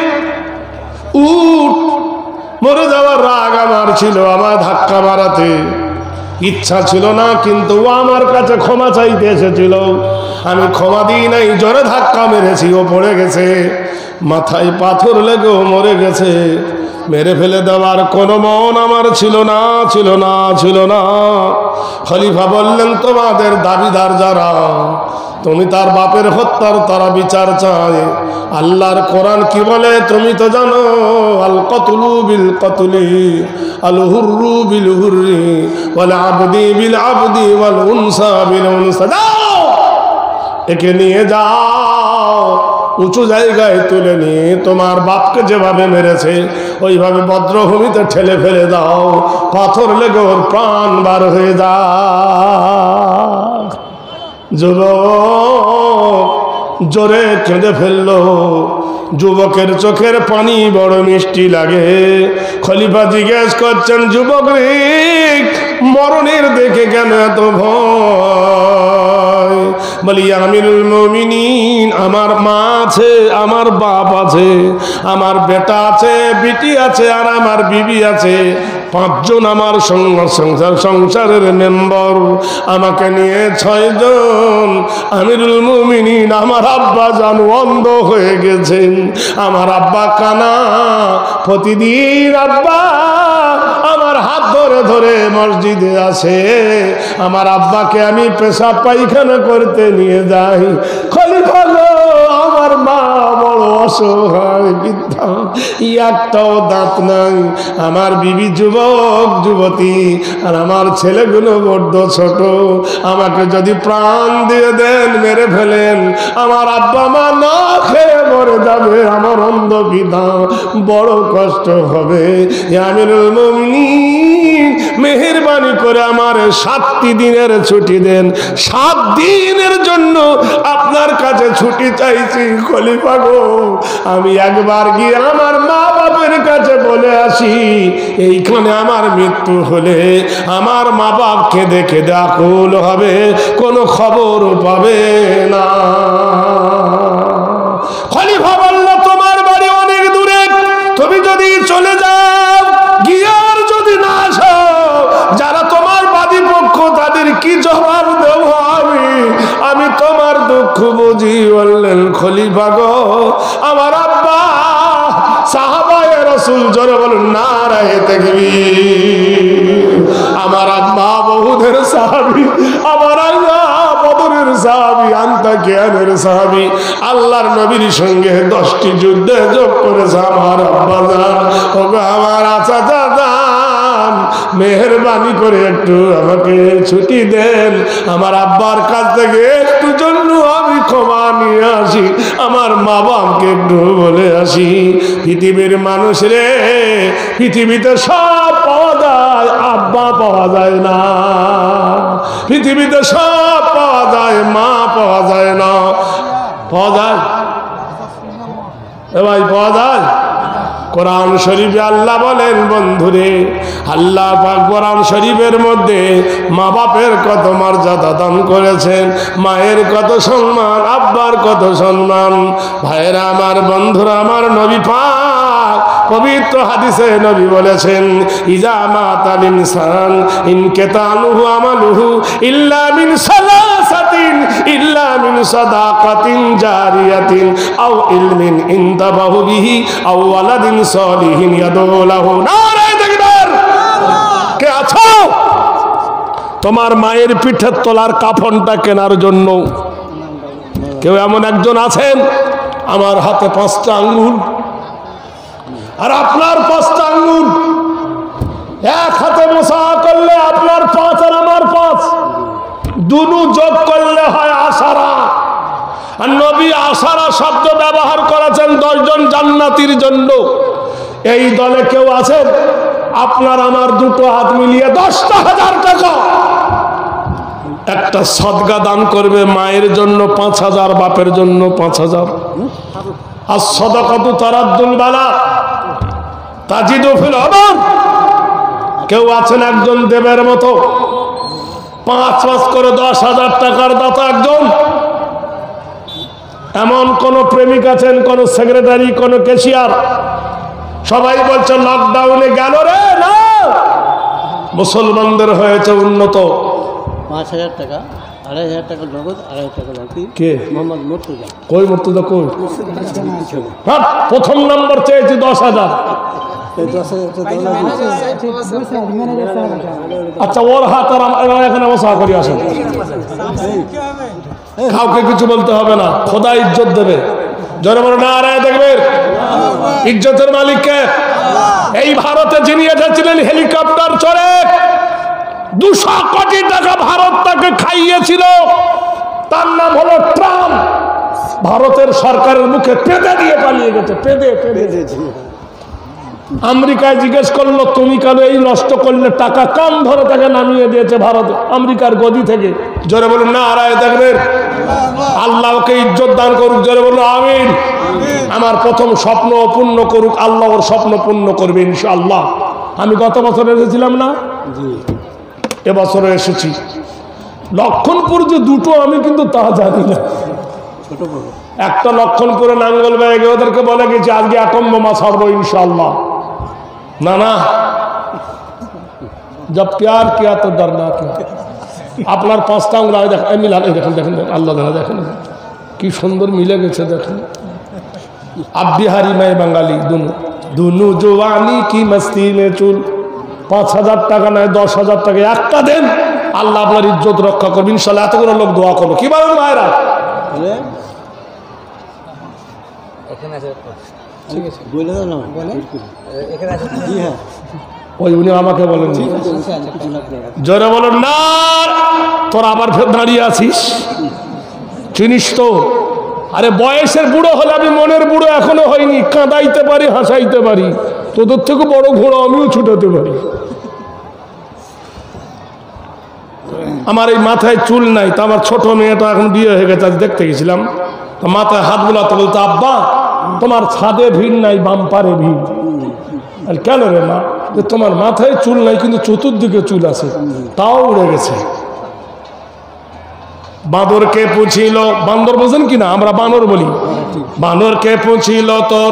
উট মরে যাওয়ার রাগ আমার ছিল, আমার ধাক্কা মারাতে ইচ্ছা ছিল না, কিন্তু ও আমার কাছে ক্ষমা চাইতে এসেছিল, আমি ক্ষমা দিই নাই, জোরে ধাক্কা মেরেছি, ও পড়ে গেছে, মাথায় পাথর লেগেও মরে গেছে। মেরে ফেলে দেওয়ার কোনো মন আমার ছিল না, ছিল না, ছিল না। খলিফা বললেন, তোমাদের দাবিদার যারা, তুমি তার বাপের হত্যার তারা বিচার চায়। আল্লাহর কোরআন কি বলে তুমি তো জানো, আল কতলু বিল কতলি, আল হুররু বিল হুররি, ওয়াল আবদি বিল আবদি, ওয়াল উনসা বিল উনসা। যাও, একে নিয়ে যাও, উঁচু জায়গায় তুলে নিয়ে তোমার বাপকে যেভাবে মেরেছে ওইভাবে বজ্রভূমিতে ঠেলে ফেলে দাও, পাথর লেগে ওর প্রাণ বার হয়ে যা। যুবক জোরে কেঁদে ফেললো। যুবকের চোখের পানি বড় মিষ্টি লাগে। খলিফা জিজ্ঞেস করছেন, যুবক রে, মরণের দেখে কেন এত ভয়? বলি, আমিরুল মুমিনিন, আমার মা আছে, আমার বাপ আছে, আমার বেটা আছে, বিটি আছে, আর আমার বিবি আছে, 5 জন আমার সংসারের মেম্বার, আমাকে নিয়ে 6 জন। আমিরুল মুমিনিন, আমার আব্বা জান অন্ধ হয়ে গেছেন, আমার আব্বা কানা, প্রতিদিন আব্বা আমার হাত ধরে ধরে মসজিদে আসে, আমার আব্বাকে আমি পেশাব পায়খানা করতে নিয়ে যাই। খলিফা গো, আমার মা বড় অসহায়, বৃদ্ধা, একটাও দাঁত নাই, আমার বিবি যুবক যুবতী, আর আমার ছেলেগুলো বড্ড ছোট, আমাকে যদি প্রাণ দিয়ে দেন, মেরে ফেলেন, আমার আব্বা মা না খেয়ে মরে যাবে, আমার অন্ধ পিতা বড় কষ্ট হবে। আমিরুল মুমিনিন, মেহেরবানি করে আমার 7টি দিনের ছুটি দেন, 7 দিনের জন্য আপনার কাছে ছুটি চাইছি। খলিফা গো, আমি একবার গিয়ে আমার মা বাপের কাছে বলে আসি, এইখানে আমার মৃত্যু হলে আমার মা বাপ কেঁদে কেঁদে আকুল হবে, কোনো খবরও পাবে না। খলিফা বলল, তোমার বাড়ি অনেক দূরে, তুমি যদি চলে যাও, গিয়ার যদি না আসো, যারা তোমার বাদী পক্ষ তাদের কি জবাব দেব আমি তোমার দুঃখ বুঝি। বললেন, খলিফা গো, আমার আব্বা সাহাবায়ে রাসূল, জোরে বলুন নারায়ে তাকবীর। আমার আব্বা বহুদের সাহাবী, আমার আল্লাহ বদরের সাহাবী আনতা কেয়ানের সাহাবী, আল্লাহর নবীর সঙ্গে 10টি যুদ্ধে যোগ করেছে আমার আব্বা জান। ওগো আমার চাচা জান, মেহেরবানি করে একটু আমাকে ছুটি দেন, আমার আব্বার কাছ থেকে একটু জন্য আমি ক্ষমা নিয়ে আসি, আমার মা বাবাকে একটু বলে আসি। পৃথিবীর মানুষ রে, পৃথিবীতে সব পাওয়া যায়, আব্বা পাওয়া যায় না। পৃথিবীতে সব পাওয়া যায়, মা পাওয়া যায় না। পাওয়া যায় এ ভাই, পাওয়া যায়? কোরআন শরীফে আল্লাহ বলেন বন্ধুরে, আল্লাহ পাক কোরআন শরীফের মধ্যে মা বাপের কত মর্যাদা দান করেছেন, মায়ের কত সম্মান, আব্বার কত সম্মান। ভাইরা আমার, বন্ধুরা আমার, নবী পাক পবিত্র হাদিসে নবী বলেছেন, ইজা মাতাল ইনসান ইনকাতানুহু আমালুহু ইল্লা মিন সালাসাতিন ইল্লা মিন সাদাকাতিন জারিয়াতিন আও ইলমিন ইনতাবাহু বিহি আও ওয়ালাদিন সালিহিন ইয়াদউ লাহু। নারায়ে তাকবীর! কে আছো তোমার মায়ের পিঠের তলার কাফনটা কেনার জন্য? কেউ এমন একজন আছেন? আমার হাতে 5টা আঙ্গুল আর আপনার 5টা আঙ্গুল, এক হাতে মোছা করলে আপনার 5 আর আমার 5, দুনু যোগ করলে হয় আশারা। আর নবী আশারা শব্দ ব্যবহার করেছেন 10 জন জান্নাতীর জন্য। এই দলে কেউ আছেন? আপনার আমার দুটো হাত মিলিয়ে 10,000 টাকা একটা সদকা দান করবে, মায়ের জন্য 5,000, বাপের জন্য 5,000। আর সাদাকাতু তারাদ্দুল বালা তাজিদু ফিল আবার। কেউ আছেন একজন দেবের মতো 5 করে 10,000 টাকার দাতা একজন? এমন কোন প্রেমিক আছেন, কোন সেক্রেটারি, কোন ক্যাশিয়ার? সবাই বলছে লকডাউনে গেল রে, না মুসলমানদের হয়েছে উন্নত। 5,000 টাকা, 2,500 টাকা নগদ, 2,500 টাকা বাকি। কে? মোহাম্মদ মুর্তজা। কই মুর্তজা কই? হ্যাঁ, প্রথম নম্বর চেয়েছি 10,000। আচ্ছা, ওর হাত আর এখানে বসা করি আসেন, কাউকে কিছু বলতে হবে না, খোদা ইজ্জত দেবে। জোরে বলো নারায়ে তাকবীর। ইজ্জতের মালিক কে? এই ভারতে যিনি এসেছিলেন হেলিকপ্টার চড়ে, 200 কোটি টাকা ভারত তাকে খাইয়েছিল, তার নাম হলো ট্রাম্প। ভারতের সরকারের মুখে পেঁদে দিয়ে পালিয়ে গেছে, পেঁদে। আমেরিকায় জিজ্ঞেস করলো তুমি কেন এই নষ্ট করলে, টাকা কান ধরে তাকে নামিয়ে দিয়েছে ভারত আমেরিকার গদি থেকে। জোরে বলুন নারায়ে তাকবীর। আল্লাহ ওকে ইজ্জত দান করুক, জোরে বলুন আমিন। আমার প্রথম স্বপ্ন পূর্ণ করুক আল্লাহ, ওর স্বপ্ন পূর্ণ করবে ইনশাআল্লাহ। আমি গত বছর এসেছিলাম না, এবছরে এসেছি। লক্ষণপুর যে দুটো আমি কিন্তু তা জানি না। একটা লক্ষণপুরে নাঙ্গল ব্যাগে ওদেরকে বলে গেছি আজকে অ্যাটম বোমা ছাড়বো ইনশাআল্লাহ। না, जब प्यार किया तो डरना क्या। আপনার 5টা আঙ্গুল মিলান, দেখেন আল্লাহ জানা, দেখেন কি সুন্দর মিলে গেছে, দেখেন। आप बिहारी मैं बंगाली, दोनों जवानी की मस्ती में चुल। 5,000 টাকা নয়, 10,000 টাকা একটা দেন, আল্লাহ আপনার ইজ্জত রক্ষা করবে ইনশাআল্লাহ। এতগুলো লোক দোয়া করবো, কি বলেন ভাইরা? ওই উনি আমাকে বলেন, জোরে বলেন না। তোরা আবার ফের দাঁড়িয়ে আছিস, চিনিস তো? আরে বয়সের বুড়ো হলে, আমি মনের বুড়ো এখনো হয়নি, কাঁদাইতে পারি, হাসাইতে পারি, তোদের থেকে বড় ঘোড়া আমিও ছুটাতে পারি। আমার এই মাথায় চুল নাই, তো আমার ছোট মেয়েটা এখন বিয়ে হয়ে গেছে, আজ দেখতে গেছিলাম, তো মাথায় হাত বুলাতে বলতো আব্বা তোমার ছাদে ভিড় নাই, বাম্পারে ভিড়। আর কেন রে মা? যে তোমার মাথায় চুল নাই কিন্তু চতুর্দিকে চুল আছে, তাও উড়ে গেছে। বাঁদরকে পুছিল, বান্দর বোঝেন কিনা? আমরা বানর বলি। বানরকে পুছিল তোর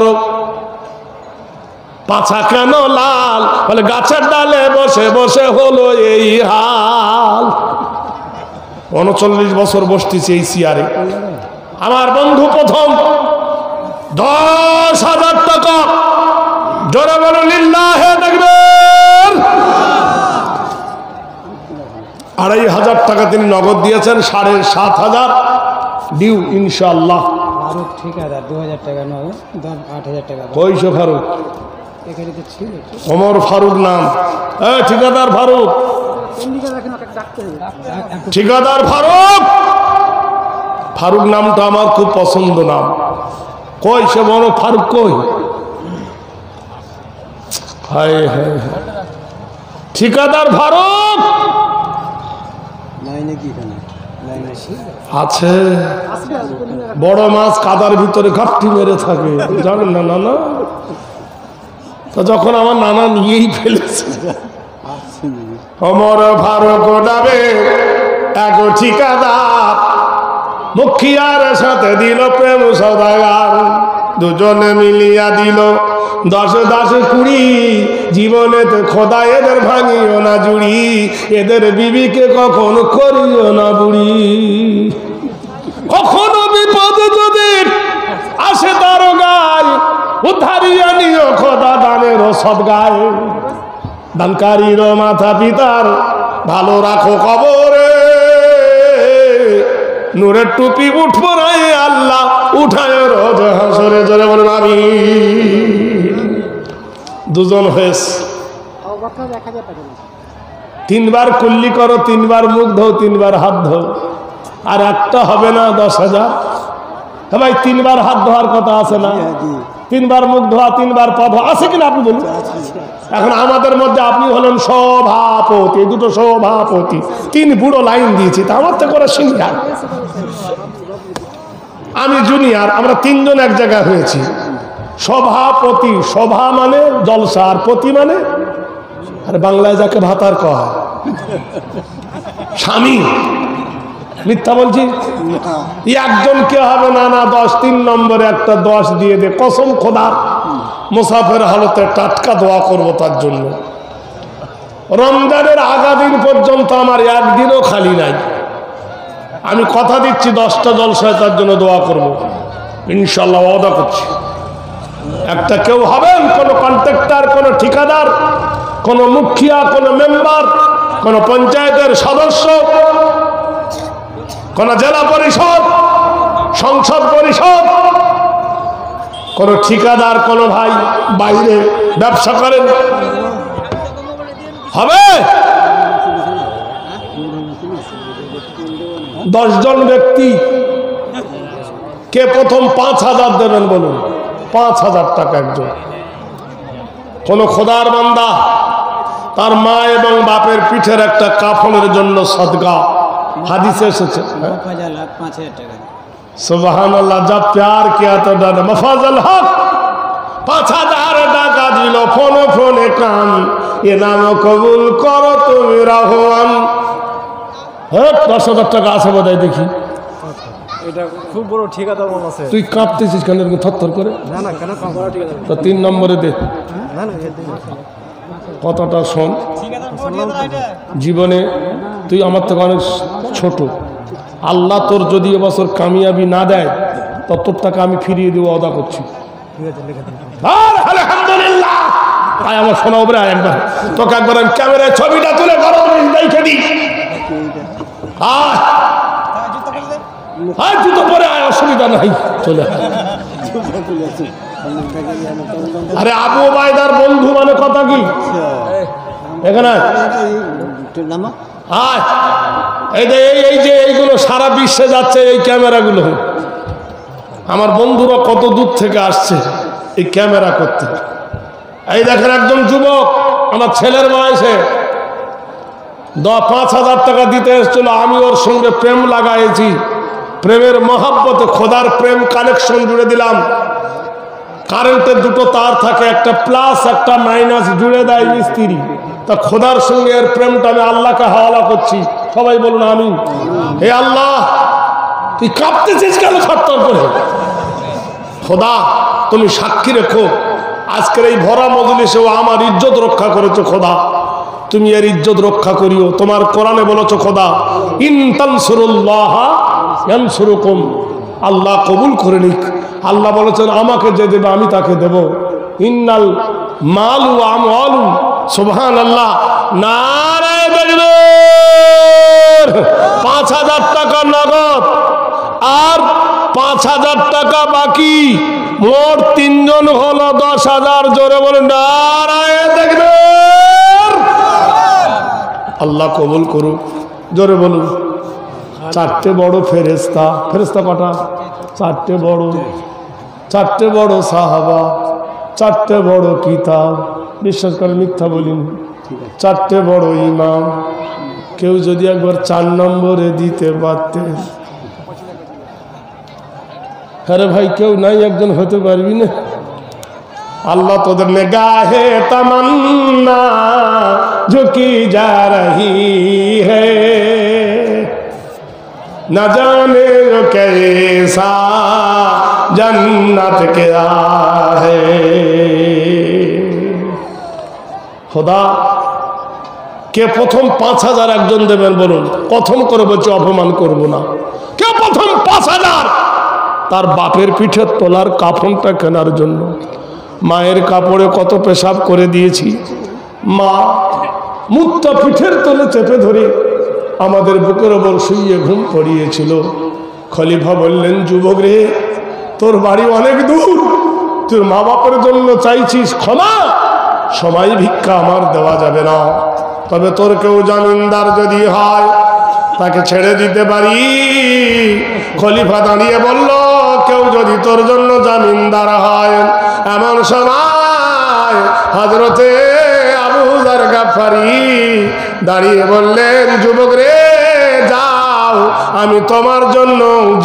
পাছা কেন লাল, বলে গাছের ডালে বসে বসে হলো এই হাল। 39 বছর বসতেছি এই চেয়ারে। আমার বন্ধু প্রথম 10,000 টাকা, জোরে বলো লিল্লাহে তাকবীর। 2,500 টাকা তিনি নগদ দিয়েছেন, 7,500 ডিউ ইনশাআল্লাহ। ফারুক ঠিকাদার 2000 টাকা নয়, 8000 টাকা। কইছো ফারুক? এখানে তো ছিল ওমর ফারুক নাম। ঠিকাদার ফারুক, ঠিকাদার ফারুক। ফারুক নামটা আমার খুব পছন্দ নাম। কই সে বড় ফারুক কই? হায় হায়, ঠিকাদার ফারুক লাইনে কি এখানে আছে। বড় মাছ কাদার ভিতরে ঘাপটি মেরে থাকে, জানেন না নানা? তো যখন আমার নানা নিয়েই ফেলেছে। ওমর ফারুক ডাবে এক ঠিকাদার, মুখিয়ার সাথে দিল প্রেম সওদাগার। দুজনে মিলিয়া দিল 10 10 20। জীবনেতে খোদা এদের ভাঙিও না জুড়ি, এদের বিবিকে কখনো করিও না বুড়ি। কখনো বিপদ যদি আসে তার গায়ে, উদ্ধারিয়া নিও খোদা দানেরও সব গায়ে। দানকারীরও মাথা পিতার ভালো রাখো কবরে, নূরের টুপি উঠবো নাই আল্লাহ উঠায় রোজ হাসরে। জোরে বলুন আমিন। দুজন হয়েছে, 3 বার কুল্লি করো, 3 বার মুখ ধো, 3 বার হাত ধো। আর একটা হবে না 10,000। ভাই 3 বার হাত ধোয়ার কথা আছে না? 3 বার মুখ ধোয়া, 3 বার পা ধোয়া আছে কিনা আপনি বলুন? এখন আমাদের মধ্যে আপনি হলেন সভাপতি, দুটো সভাপতি, 3 বুড়ো লাইন দিয়েছি, তা আমার তো করে সিনিয়র, আমি জুনিয়র। আমরা 3 জন এক জায়গায় হয়েছি। সভাপতি, সভা মানে জলসা, আর পতি মানে আর বাংলায় যাকে ভাতার কয় স্বামী। মিথ্যা বলছি? একজন কে হবে না না 10, 3 নম্বরে একটা 10 দিয়ে দে। কসম খোদার, মুসাফের হালতে টাটকা দোয়া করব তার জন্য। রমজানের আগা দিন পর্যন্ত আমার একদিনও খালি নাই। আমি কথা দিচ্ছি 10টা জলসায় তার জন্য দোয়া করব ইনশাল্লাহ, ওয়াদা করছি। একটা কেউ হবেন, কোন কন্ট্রাক্টর, কোন ঠিকাদার, কোন মুখিয়া, কোন মেম্বার, কোন পঞ্চায়েতের সদস্য, কোন জেলা পরিষদ, সংসদ পরিষদ, কোন ঠিকাদার, কোন ভাই বাইরে ব্যবসা করেন, হবে 10 জন ব্যক্তি কে প্রথম 5,000 দেবেন বলুন? 5,000 টাকা একজন। কোন খোদার বান্দা তার মা এবং বাপের পিঠের একটা কাফনের জন্য সদকা, হাদিসে এসেছে। সুবহানাল্লাহ, যা প্যার কিয়া তো দাদা মফাজল হক 5,000 টাকা দিল, ফোনে ফোনে কান, এ নাম কবুল করো তুমি রহমান। 10,000 টাকা আছে বোধহয়, দেখি। এটা খুব বড় ঠিকাদার মনে আছে। তুই কাঁপতেছিস কেন থরথর করে? না না, কেন কম বড় ঠিকাদার? তো 3 নম্বরে দে। না না, কথাটা শোন, জীবনে তুই আমার থেকে অনেক ছোট। আল্লাহ তোর যদি এবছর কামিয়াবি না দেয়, তো তোর টাকা আমি ফিরিয়ে দেবো, ওয়াদা করছি। আলহামদুলিল্লাহ। আয় আমার শোনা উপরে আয়, একবার তোকে একবার আমি ক্যামেরায় ছবিটা তুলে গরম দেখে দিই। আয় জুতো পরে আয়, অসুবিধা নাই, চলে। আরে আবু ওবায়দার বন্ধু মানে কথা কি এখানে? এই যে এইগুলো সারা বিশ্বে যাচ্ছে, এই ক্যামেরাগুলো। আমার বন্ধুরা কত দূর থেকে আসছে এই ক্যামেরা করতে। এই দেখেন একজন যুবক আমার ছেলের বয়সে 5,000 টাকা দিতে এসেছিল। আমি ওর সঙ্গে প্রেম লাগাইছি, প্রেমের মহাব্বতে খোদার প্রেম কানেকশন জুড়ে দিলাম। কারেন্টের 2টো তার থাকে, একটা প্লাস একটা মাইনাস, জুড়ে দেয় মিস্ত্রি। তা খোদার সঙ্গে এর প্রেমটা আমি আল্লাহকে হাওয়ালা করছি। সবাই বলুন আমিন। হে আল্লাহ, তুই কাঁপতেছিস কেন থরথর করে? খোদা তুমি সাক্ষী রেখো, আজকের এই ভরা মজলিসেও আমার ইজ্জত রক্ষা করেছো খোদা, তুমি এর ইজ্জত রক্ষা করিও। তোমার কোরআনে বলেছো খোদা, ইন তানসুরুল্লাহ ইয়ানসুরুকুম, আল্লাহ কবুল করে নিক। আল্লাহ বলেছেন আমাকে যে দেবে আমি তাকে দেব। ইন্নাল মালু আমওয়ালু, সুবহানাল্লাহ। নারায়ে তাকবীর। 5,000 টাকা নগদ আর 5,000 টাকা বাকি, মোট 3 জন হলো 10,000। জোরে বলুন নারায়ে তাকবীর। আল্লাহ কবুল করুক। জোরে বলুন। 4টে বড় ফেরেশতা। ফেরেশতা কটা? 4টে বড়, 4টে বড় সাহাবা, 4টে বড় কিতাব। বিশ্বাস করে মিথ্যা বলিনি। 4টে বড় ইমাম। কেউ যদি একবার 4 নম্বরে দিতে পারতেন। আরে ভাই কেউ নাই, একজন হতে পারবি না? अल्लाह तो निगाह तमन्ना झुकी जा रही है, न जाने कैसा जन्नत क्या है। खुदा কে প্রথম 5,000 একজন দেবেন বলুন? প্রথম করে বলছি, অপমান করব না। কে প্রথম 5,000 তার বাপের পিঠে তোলার কাফনটা কেনার জন্য? মায়ের কাপড়ে কত পেশাব করে দিয়েছি, মা মুখটা পিঠের তলে চেপে ধরে আমাদের বুকের ওপর শুইয়ে ঘুম পড়িয়েছিল। খলিফা বললেন, যুবক রে, তোর বাড়ি অনেক দূর, তোর মা বাপের জন্য চাইছিস ক্ষমা, সময় ভিক্ষা আমার দেওয়া যাবে না, তবে তোর কেউ জামিনদার যদি হয় তাকে ছেড়ে দিতে পারি। খলিফা দাঁড়িয়ে বলল, কেউ যদি তোর জন্য জামিনদার হয়। এমন সময় হযরতে আবু যর গফারি দাঁড়িয়ে বললেন, যুবক রে, যাও, আমি তোমার জন্য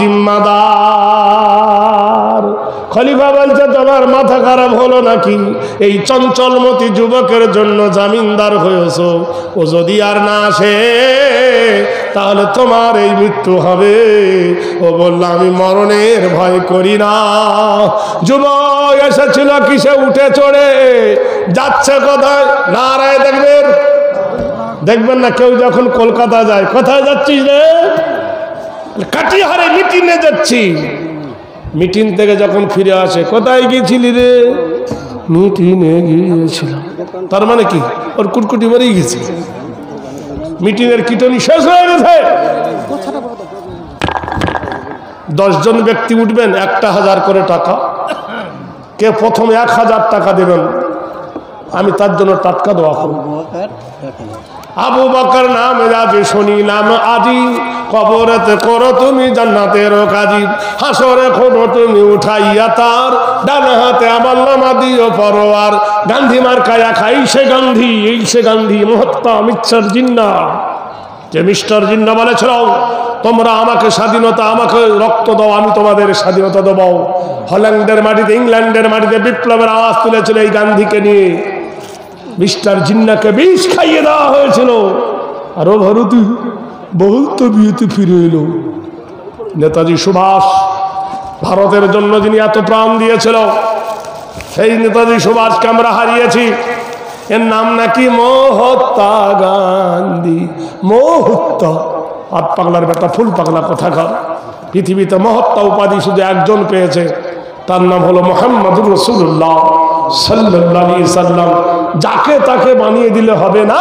জিম্মাদার। খলিফা বলছে, তোমার মাথা খারাপ হলো নাকি? এই চঞ্চলমতি যুবকের জন্য জামিনদার হয়েছো, ও যদি আর না আসে তাহলে তোমার এই মৃত্যু হবে। ও বলল, আমি মরণের ভয় করি না। যুবক এসেছিল কিসে? উঠে চড়ে। যাচ্ছে কোথায়? নারায়ে তাকবীর। দেখবেন না কেউ যখন কলকাতা যায়, কোথায় যাচ্ছিস রে? কাটিহারে মিটিংয়ে যাচ্ছি। মিটিং থেকে যখন ফিরে আসে, কোথায় গিয়েছিলি রে? মিটিংয়ে গিয়েছিলাম। তার মানে কি? ওর কুটকুটি মরেই গেছে, মিটিংয়ের কীটনি শেষ হয়ে গেছে। 10 জন ব্যক্তি উঠবেন, 1,000 করে টাকা। কে প্রথম 1,000 টাকা দেবেন, আমি তার জন্য টাটকা দোয়া করব। আবু বকর নাম আজি শুনিলাম আজি, কবরেতে করো তুমি জান্নাতের কাজী, হাসরে খোঁড়ো তুমি উঠাইয়া তার, ডান হাতে আমার নামা দিও পরোয়ার। গান্ধী মার্কায়া খাই সে গান্ধী, এই সে গান্ধী মহাত্মা মিস্টার জিন্না। যে মিস্টার জিন্না বলেছিল, তোমরা আমাকে স্বাধীনতা, আমাকে রক্ত দাও, আমি তোমাদের স্বাধীনতা দেবো। হল্যান্ডের মাটিতে, ইংল্যান্ডের মাটিতে বিপ্লবের আওয়াজ তুলেছিল এই গান্ধীকে নিয়ে। মিস্টার জিন্নাকে বিষ খাইয়ে দেওয়া হয়েছিল। আরো ভারতী বহুত বিয়েতে ফিরে এলো। নেতাজি সুভাষ, ভারতের জন্য যিনি এত প্রাণ দিয়েছিল, সেই নেতাজি সুভাষকে আমরা হারিয়েছি। এর নাম নাকি মহাত্মা গান্ধী। মহাত্মা, হাত পাগলার বেটা, ফুল পাগলা কোথাকার। পৃথিবীতে মহাত্মা উপাধি শুধু একজন পেয়েছে, তার নাম হলো মুহাম্মদুর রাসূলুল্লাহ সাল্লাল্লাহু আলাইহি সাল্লাম। যাকে তাকে বানিয়ে দিলে হবে না।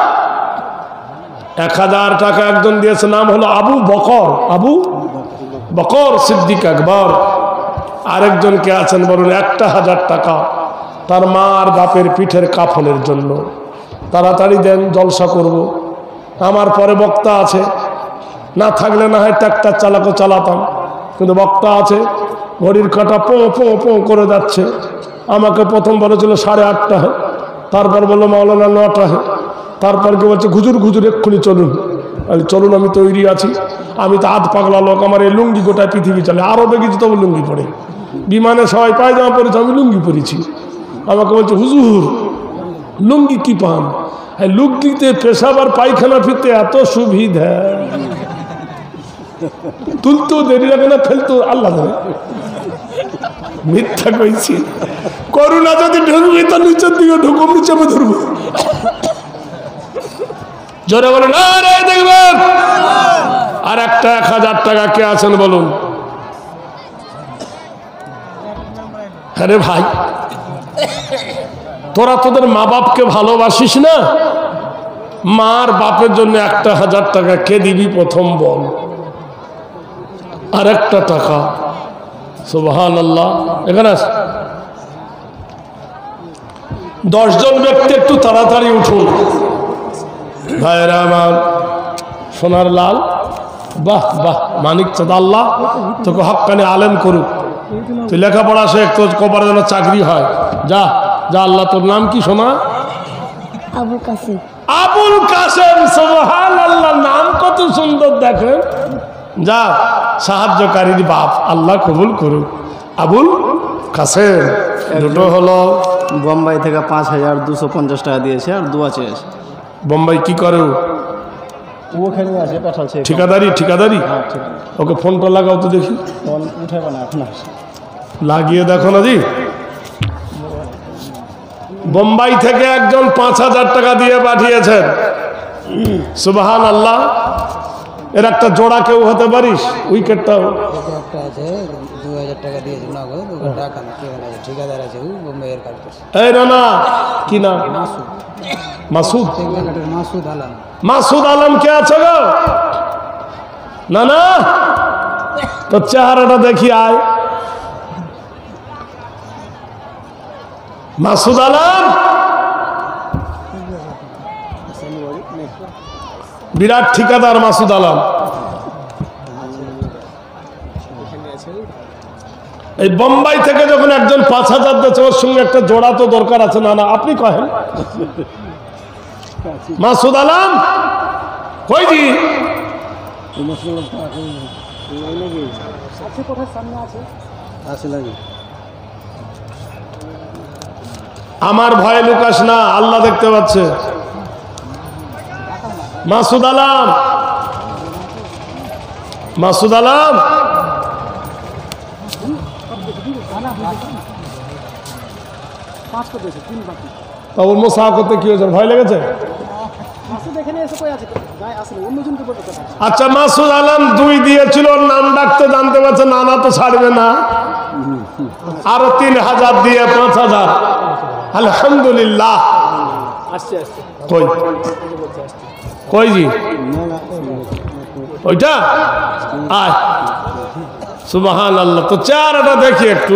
1,000 টাকা একজন দিয়েছে, নাম হলো আবু বকর, আবু বকর সিদ্দিক আকবর। আরেকজন কে আছেন বলুন? 1,000 টাকা তার মা আর বাপের পিঠের কাফনের জন্য। তাড়াতাড়ি দেন, জলসা করব। আমার পরে বক্তা আছে, না থাকলে না হয় ট্রাক্টর চালাতাম, কিন্তু বক্তা আছে, ঘড়ির কাঁটা পো পো পো করে যাচ্ছে। আমাকে প্রথম বলেছিল 8:30, তারপর বললো মাওলানা 9টায়, তারপর কি বলছে ঘুজুর ঘুজুর এক্ষুনি চলুন। চলুন, আমি তৈরি আছি। আমি তো আধ পাগলা লোক, আমার এই লুঙ্গি গোটায় পৃথিবী চলে। আরবে গেছি তবে লুঙ্গি পরে, বিমানে সবাই পায়জামা পরেছে, আমি লুঙ্গি পরেছি। আমাকে বলছে, হুজুর লুঙ্গি কি পান? লুঙ্গিতে পেশাব আর পায়খানা ফিরতে এত সুবিধা, তুলতেও দেরি লাগে না, ফেলতো আল্লাহ জানে। মিথ্যা কইছি। করুণা যদি ঢুকবি তো নিচের দিকে ঢুকুম, নিচে আমি ধরবো। জোরে বলুন আরে দেখবেন। আর একটা 1,000 টাকা কে আছেন বলুন? আরে ভাই, তোরা তোদের মা বাপকে ভালোবাসিস না? মার বাপের জন্য 1,000 টাকা কে দিবি প্রথম বল? আর একটা টাকা। সুবহানাল্লাহ। এখানে আস। 10 জন ব্যক্তি একটু তাড়াতাড়ি উঠুন ভাইরা আমার, সোনার লাল। বাহ বাহ, মানিক চাঁদ, আল্লাহ তোকে হক্কানি আলেম করুক। তুই লেখাপড়া শেখ, তোর কপালে যেন চাকরি হয়। যা যা, আল্লাহ। তোর নাম কি সোনা? আবুল কাসেম। আবুল কাসেম। সুবহানাল্লাহ, নাম কত সুন্দর দেখেন। যা, সাহায্যকারীর বাপ, আল্লাহ কবুল করুক। আবুল কাসেম। দুটো হলো বোম্বাই থেকে 5250 টাকা দিয়েছে আর দোয়া চেয়েছে। বোম্বাই কি করে? ওখানে আছে, পাঠাচ্ছে। ঠিকাদারি? ঠিকাদারি। হ্যাঁ, ঠিক আছে। ওকে ফোনটা লাগাও তো দেখি। ফোন উঠাবে না এখন। লাগিয়ে দেখো না জি। বোম্বাই থেকে একজন 5000 টাকা দিয়ে পাঠিয়েছেন। সুবহানাল্লাহ। এর একটা জোড়া কেউ হতে পারিস? উইকেটটাও একটা আছে 2000 টাকা দিয়েছে নগদ, টাকা না কেউ না, ঠিকাদার আছে, ও বোম্বাইয়ের কাজ করছে। এই রানা কি নাম? মাসুদ। মাসুদ আলম। মাসুদ আলম কে আছে গো? না না, তোর চেহারাটা দেখি আয়। মাসুদ আলম বিরাট ঠিকাদার। মাসুদ আলম এই বোম্বাই থেকে যখন একজন 5000 দিয়েছে, ওর সঙ্গে একটা জোড়া তো দরকার আছে। না না, আপনি কহেন। মাসুদ আলম কই জি? আমার ভয়ে লুকাস না, আল্লাহ দেখতে পাচ্ছে। মাসুদ আলম, মাসুদ আলম। ওর মোসা করতে কি হয়েছে? ভয় লেগেছে? আচ্ছা, মাসুদ আলম 2 দিয়েছিল, নাম ডাকতে জানতে পারছে। নানা তো ছাড়বে না, আরো 3000 দিয়ে 5000। আলহামদুলিল্লাহ। কই কই জি? ওইটা আয়। সুবহানাল্লাহ। তো চেহারাটা দেখি একটু।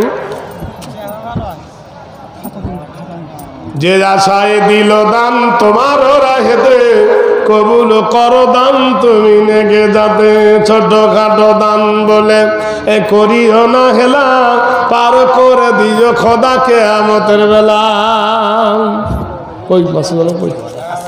যে আশায় দিল দান তোমার রাহেতে, কবুল করো দান তুমি নেগে যাতে। ছোটখাটো দান বলে এ করিও না হেলা, পার করে দিও খোদা কিয়ামতের বেলা। কই মাসুদ আলম কই?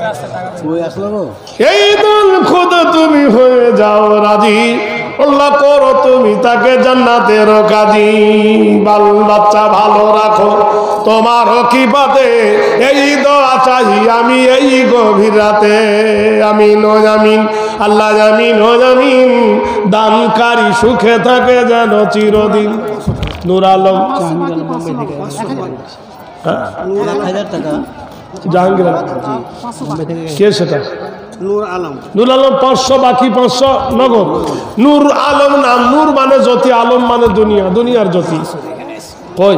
এই দল খোদা তুমি হয়ে যাও রাজি, আল্লাহ করো তুমি তাকে জান্নাতের কাজী। বাল বাচ্চা ভালো রাখো তোমার কিফাতে, এই দোয়া চাহি আমি এই গভীর রাতে। আমিন ও আমিন, আল্লাহ আমিন ও আমিন। দানকারী সুখে থাকে যেন চিরদিন। নূর আলম জাহাঙ্গীর কে সেটা? নূর আলম। নূর আলম 500, বাকি 500 নগদ। নূর আলম নাম, নূর মানে জ্যোতি, আলম মানে দুনিয়া, দুনিয়ার জ্যোতি। কই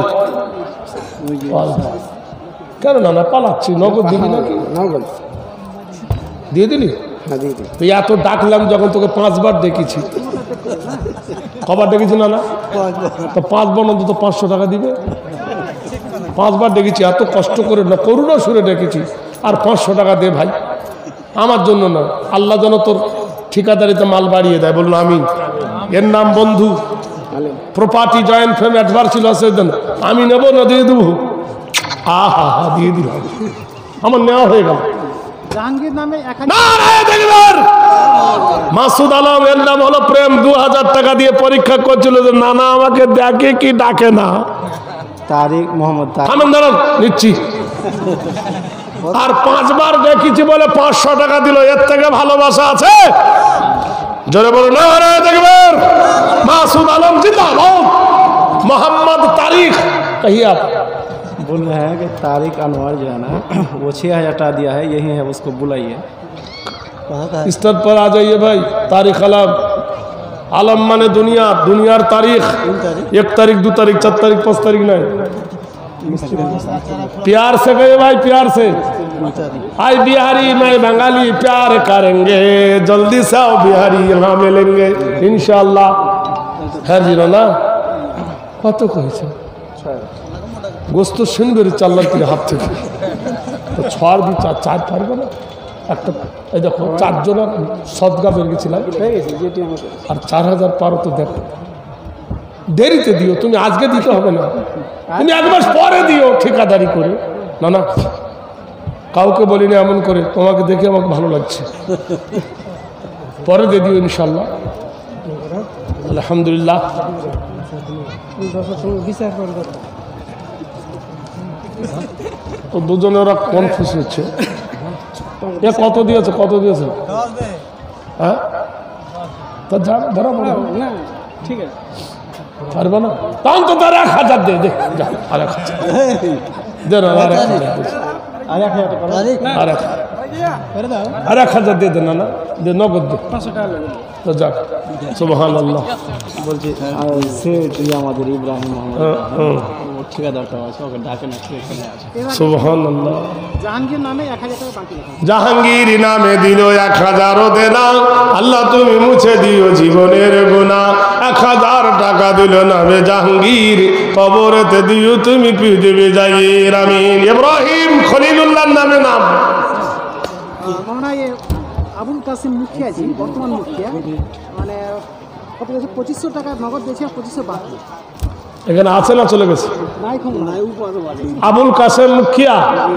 কেন না না পালাচ্ছি? নগদ দিবি নাকি? নগদ দিয়ে দিলি? তুই এত ডাকলাম যখন, তোকে 5 বার ডেকেছি। কবার ডেকেছি? না না, তো 5 বার অন্তত 500 টাকা দিবে। 5 বার ডেকেছি, এত কষ্ট করে না, করুণা সুরে ডেকেছি। আর 500 টাকা দে ভাই, আমার জন্য না, আল্লাহ যেন তোর ঠিকাদারিতে মাল বাড়িয়ে দেয়। বলুন আমিন। এর নাম বন্ধু। প্রপার্টি জয়েন্ট ফ্রেম অ্যাডভার ছিল, আমি নেবো না, দিয়ে দেবো। আহা হা, দিয়ে দিলাম, আমার নেওয়া হয়ে গেল। মাসুদ আলম এর নাম হলো প্রেম। 2000 টাকা দিয়ে পরীক্ষা করছিল যে নানা আমাকে দেখে কি ডাকে না। তারিক মোহাম্মদ নিচ্ছি। আর 5 বার দেখেছি বলে 500 টাকা দিল। এর থেকে ভালোবাসা আছে? জোরে বলো না রে দেখবেন। মাসুদ आलम जिंदाबाद। मोहम्मद तारिक कहिए आप। बोल रहे हैं कि तारिक अनवर जो है ना वो 6000 हटा दिया है, यही है, उसको बुलाइए। स्तर पर आ जाइए भाई। तारिक आलम, आलम माने दुनिया, दुनियार तारीख। 1 तारीख 2 तारीख 4 तारीख 5 तारीख नहीं। प्यार से गए भाई, प्यार से। आई बिहारी मैं बंगाली प्यार करेंगे, जल्दी से आओ बिहारी, यहाँ मिलेंगे इंशाल्लाह। হ্যাঁ দিল না কত কয়েছে গোস্ত শুনবে 4 লাখ টাকা হাত থেকে তো 6 দিয়ে 4 পারবে না একটা এই দেখো 4 জনের সদগা বের গেছিলাম আর 4000 পারো তো দেখো দেরিতে দিও তুমি আজকে দিতে হবে না তুমি 1 মাস পরে দিও ঠিকাদারি করে না না কাউকে বলিনি এমন করে তোমাকে দেখে আমাকে ভালো লাগছে পরে দিয়ে দিও ইনশাল্লাহ আলহামদুলিল্লাহ তো দুজনে ওরা কনফিউজ হচ্ছে এ কত দিয়েছে হ্যাঁ তা যা বরাবর ঠিক আছে পারবে না তখন তো তার 1000 দে দে যা আর 1000 দে না আর 1000 দিয়ে দে না দে নগদ দে 500 টাকা লাগবে তো যাক সুবহানাল্লাহ বলছি সে আমাদের ইব্রাহিম ঠিকাদারটা আছে ওকে ডাকে না সুবহানাল্লাহ জাহাঙ্গীর নামে 1000 টাকা বাকি রাখা জাহাঙ্গীর নামে দিল 1000 দেনা আল্লাহ তুমি মুছে দিও জীবনের গুনাহ 1000 টাকা দিল নামে জাহাঙ্গীর কবরেতে দিও তুমি পৃথিবী যাইর আমিন ইব্রাহিম খলিলুল্লাহর নামে নাম আবুল কাসিম মুখিয়া জি বর্তমান মুখিয়া মানে কত গেছে 2500 টাকা নগদ দিয়েছে 2500 বাকি এখানে আছে না চলে গেছে নাই কম নাই উপরে আবুল কাসেম মুখিয়া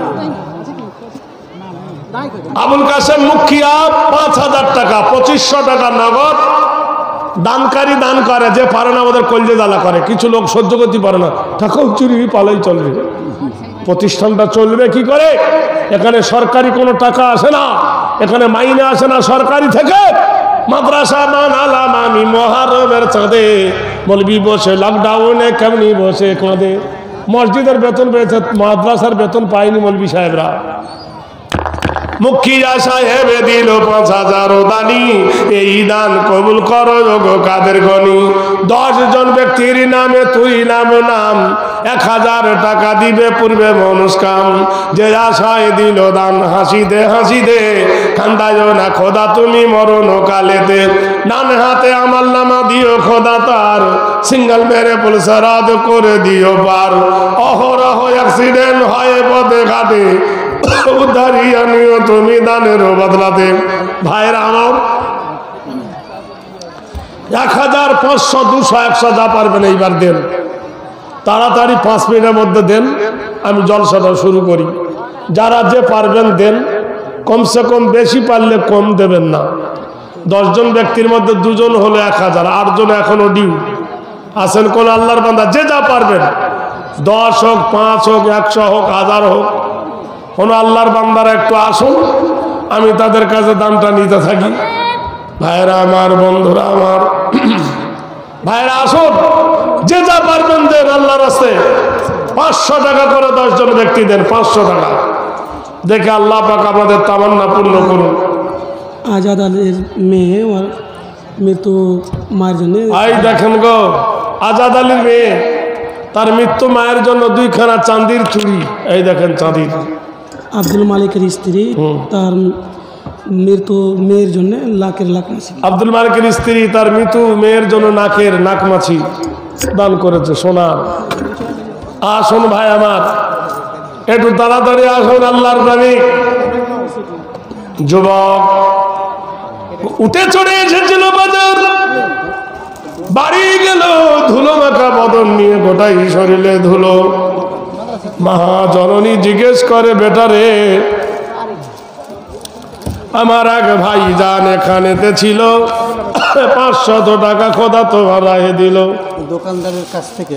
আবুল কাসেম মুখিয়া 5000 টাকা 2500 টাকা নগদ দানকারী দান করে যে পারে না আমাদের কলজে জ্বালা করে কিছু লোক সহ্য করতে পারে না টাকা চুরি পালাই চলবে প্রতিষ্ঠানটা চলবে কি করে এখানে সরকারি কোনো টাকা আসে না এখানে মাইনে আসে না সরকারি থেকে মাদ্রাসা বানালাম আমি মহরমের চাঁদে মৌলবি বসে লকডাউনে কেমনি বসে কাঁদে মসজিদের বেতন পেয়েছে মাদ্রাসার বেতন পায়নি মৌলবি সাহেবরা মুখিয়া সাহেবে দিল 5000 দানি এই দান কবুল করো গো কাদের গনি 10 জন ব্যক্তির নামে তুই নাম 1000 টাকা দিবে পূর্বে মনুষ্কাম যে আশায় দিল দান হাসি দে কান্দায় না খোদা তুমি মরণ কালেতে ডান হাতে আমার নামা দিও খোদা তার সিঙ্গেল মেরে পুলসারাদ করে দিও পার অহরহ অ্যাক্সিডেন্ট হয় পথে ঘাটে উদ্ধারিয়া নিও তুমি দানের বদলাতে ভাইরা আমার 1000 500 200 100 যা পারবেন এইবার দেন তাড়াতাড়ি 5 মিনিটের মধ্যে দেন আমি জলসাটা শুরু করি যারা যে পারবেন দেন কমসে কম বেশি পারলে কম দেবেন না 10 জন ব্যক্তির মধ্যে 2 জন হলে 1000 8 জন এখনো ডিউ আছেন কোন আল্লাহর বান্দা যে যা পারবেন 10 হোক 5 হোক 100 হোক 1000 হোক কোন আল্লাহর বান্দারা একটু আসুন আমি তাদের কাছে দামটা নিতে থাকি ভাইরা আমার বন্ধুরা আমার ভাইরা আসুন যে যা পারবেন দেন আল্লাহর রাস্তায় 500 টাকা করে 10 জন ব্যক্তি দেন 500 টাকা দেখে আল্লাহ পাক আমাদের তামান্না পূর্ণ করুন আজাদ আলীর মেয়ে মৃত্যু মায়ের জন্য আই দেখেন গো আজাদ আলীর মেয়ে তার মৃত্যু মায়ের জন্য 2 খানা চাঁদির চুড়ি এই দেখেন চাঁদির আব্দুল মালিকের স্ত্রী তার মৃত্যু মেয়ের জন্য লাখের লাখ মাছি আব্দুল মালিকের স্ত্রী তার মৃত্যু মেয়ের জন্য নাকের নাক মাছি দান করেছে সোনা আসুন ভাই আমার একটু তাড়াতাড়ি আসুন আল্লাহর প্রেমিক যুবক উঠে চড়ে এসেছিল বাজার বাড়ি গেল ধুলো মাখা বদন নিয়ে গোটাই শরীরে ধুলো মহাজননী জিজ্ঞেস করে বেটারে আমার আগে ভাই জান এখানেতে ছিল 500 টাকা খোদা তো হারাই দিল দোকানদারের কাছ থেকে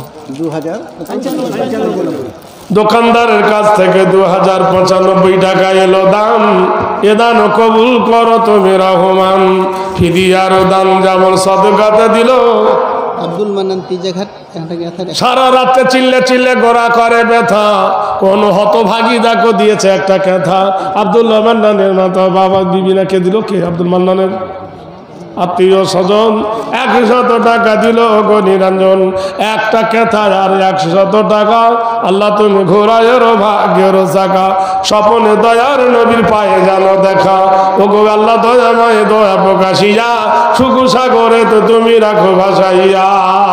2095 দোকানদারের কাছ থেকে 2095 টাকা এলো দাম এ দান কবুল করো তুমি রহমান ফিদিয়ার দান যেমন সদকাতে দিল আব্দুল মান্নান তিজাঘাট সারা রাতে চিল্লে চিল্লে গোড়া করে ব্যথা কোন হতভাগী দেখো দিয়েছে একটা কথা আব্দুল মান্নানের মাথা বাবা বিবিনাকে দিল কে আব্দুল মান্নানের আত্মীয় স্বজন 100 টাকা দিল গো নিরঞ্জন একটা কেথা আর 100 টাকা আল্লাহ তুমি ঘোরায়ের ভাগ্যের চাকা স্বপনে দয়ার নবীর পায়ে জানো দেখা ও গো আল্লাহ দয়াময় দয়া প্রকাশিয়া সুখু সাগরে তো তুমি রাখো ভাসাইয়া।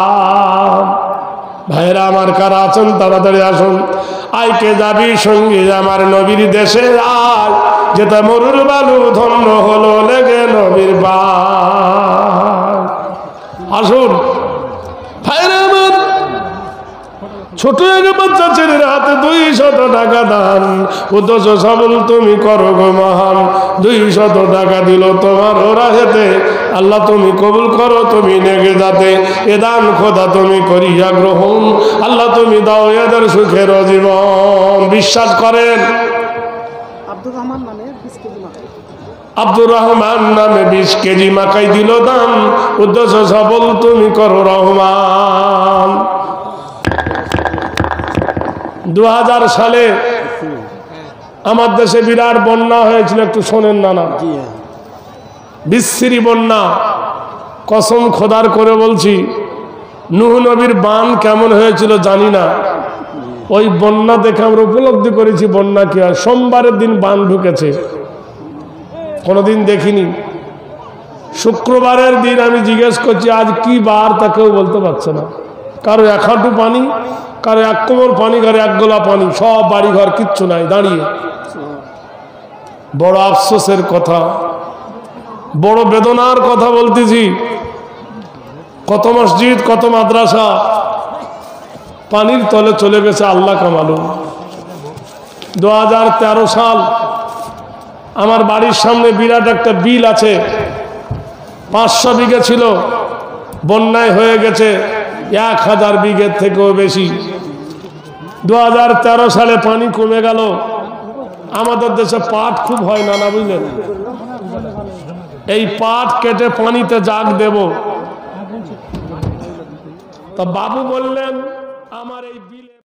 ভাইরা আমার কারা আছেন তাড়াতাড়ি আসুন। আইকে যাবি সঙ্গে আমার নবীর দেশে আয়, যেটা মরুর বালু ধন্য হলো লেগে নবীর বাই। আসুন ভাইরা আমার, ছোট এক বাচ্চা ছেলের হাতে 200 টাকা দান, উদ্দেশ্য সবল তুমি করো গো মহান। 200 টাকা দিল তোমার ওরা হেতে, আল্লাহ তুমি কবুল করো, তুমি নেগে যাতে এ দান খোদা তুমি করিয়া গ্রহণ, আল্লাহ তুমি দাও এদের সুখের জীবন। বিশ্বাস করেন আব্দুর রহমান নামে 20 কেজি মাকাই। আব্দুর রহমান নামে 20 কেজি মাকাই দিল দান, উদ্দেশ্য সবল তুমি করো রহমান। 2000 সালে আমার দেশে বিরাট বন্যা হয়েছিল, একটু শোনেন নানা, বিশ্রী বন্যা। কসম খোদার করে বলছি, নূহ নবীর বান কেমন হয়েছিল জানি না, ওই বন্যা দেখে আমরা উপলব্ধি করেছি বন্যা কি হয়। সোমবারের দিন বান ঢুকেছে, কোনোদিন দেখিনি। শুক্রবারের দিন আমি জিজ্ঞেস করছি আজ কি বার, তা কেউ বলতে পারছে না। কারো 1 হাঁটু পানি, কারো 1 কোমর পানি, কারো 1 গোলা পানি, সব বাড়িঘর কিচ্ছু নাই, দাঁড়িয়ে। বড় আফসোসের কথা, বড় বেদনার কথা বলতেছি। কত মসজিদ, কত মাদ্রাসা পানির তলে চলে গেছে, আল্লাহ কামালু। 2013 সাল আমার বাড়ির সামনে বিরাট একটা বিল আছে, 500 বিঘে ছিল, বন্যায় হয়ে গেছে 1000 বিঘের থেকেও বেশি। 2013 সালে পানি কমে গেল। আমাদের দেশে পাট খুব হয় না, না বুঝলেন? এই পাট কেটে পানিতে জাগ দেব। তা বাবু বললেন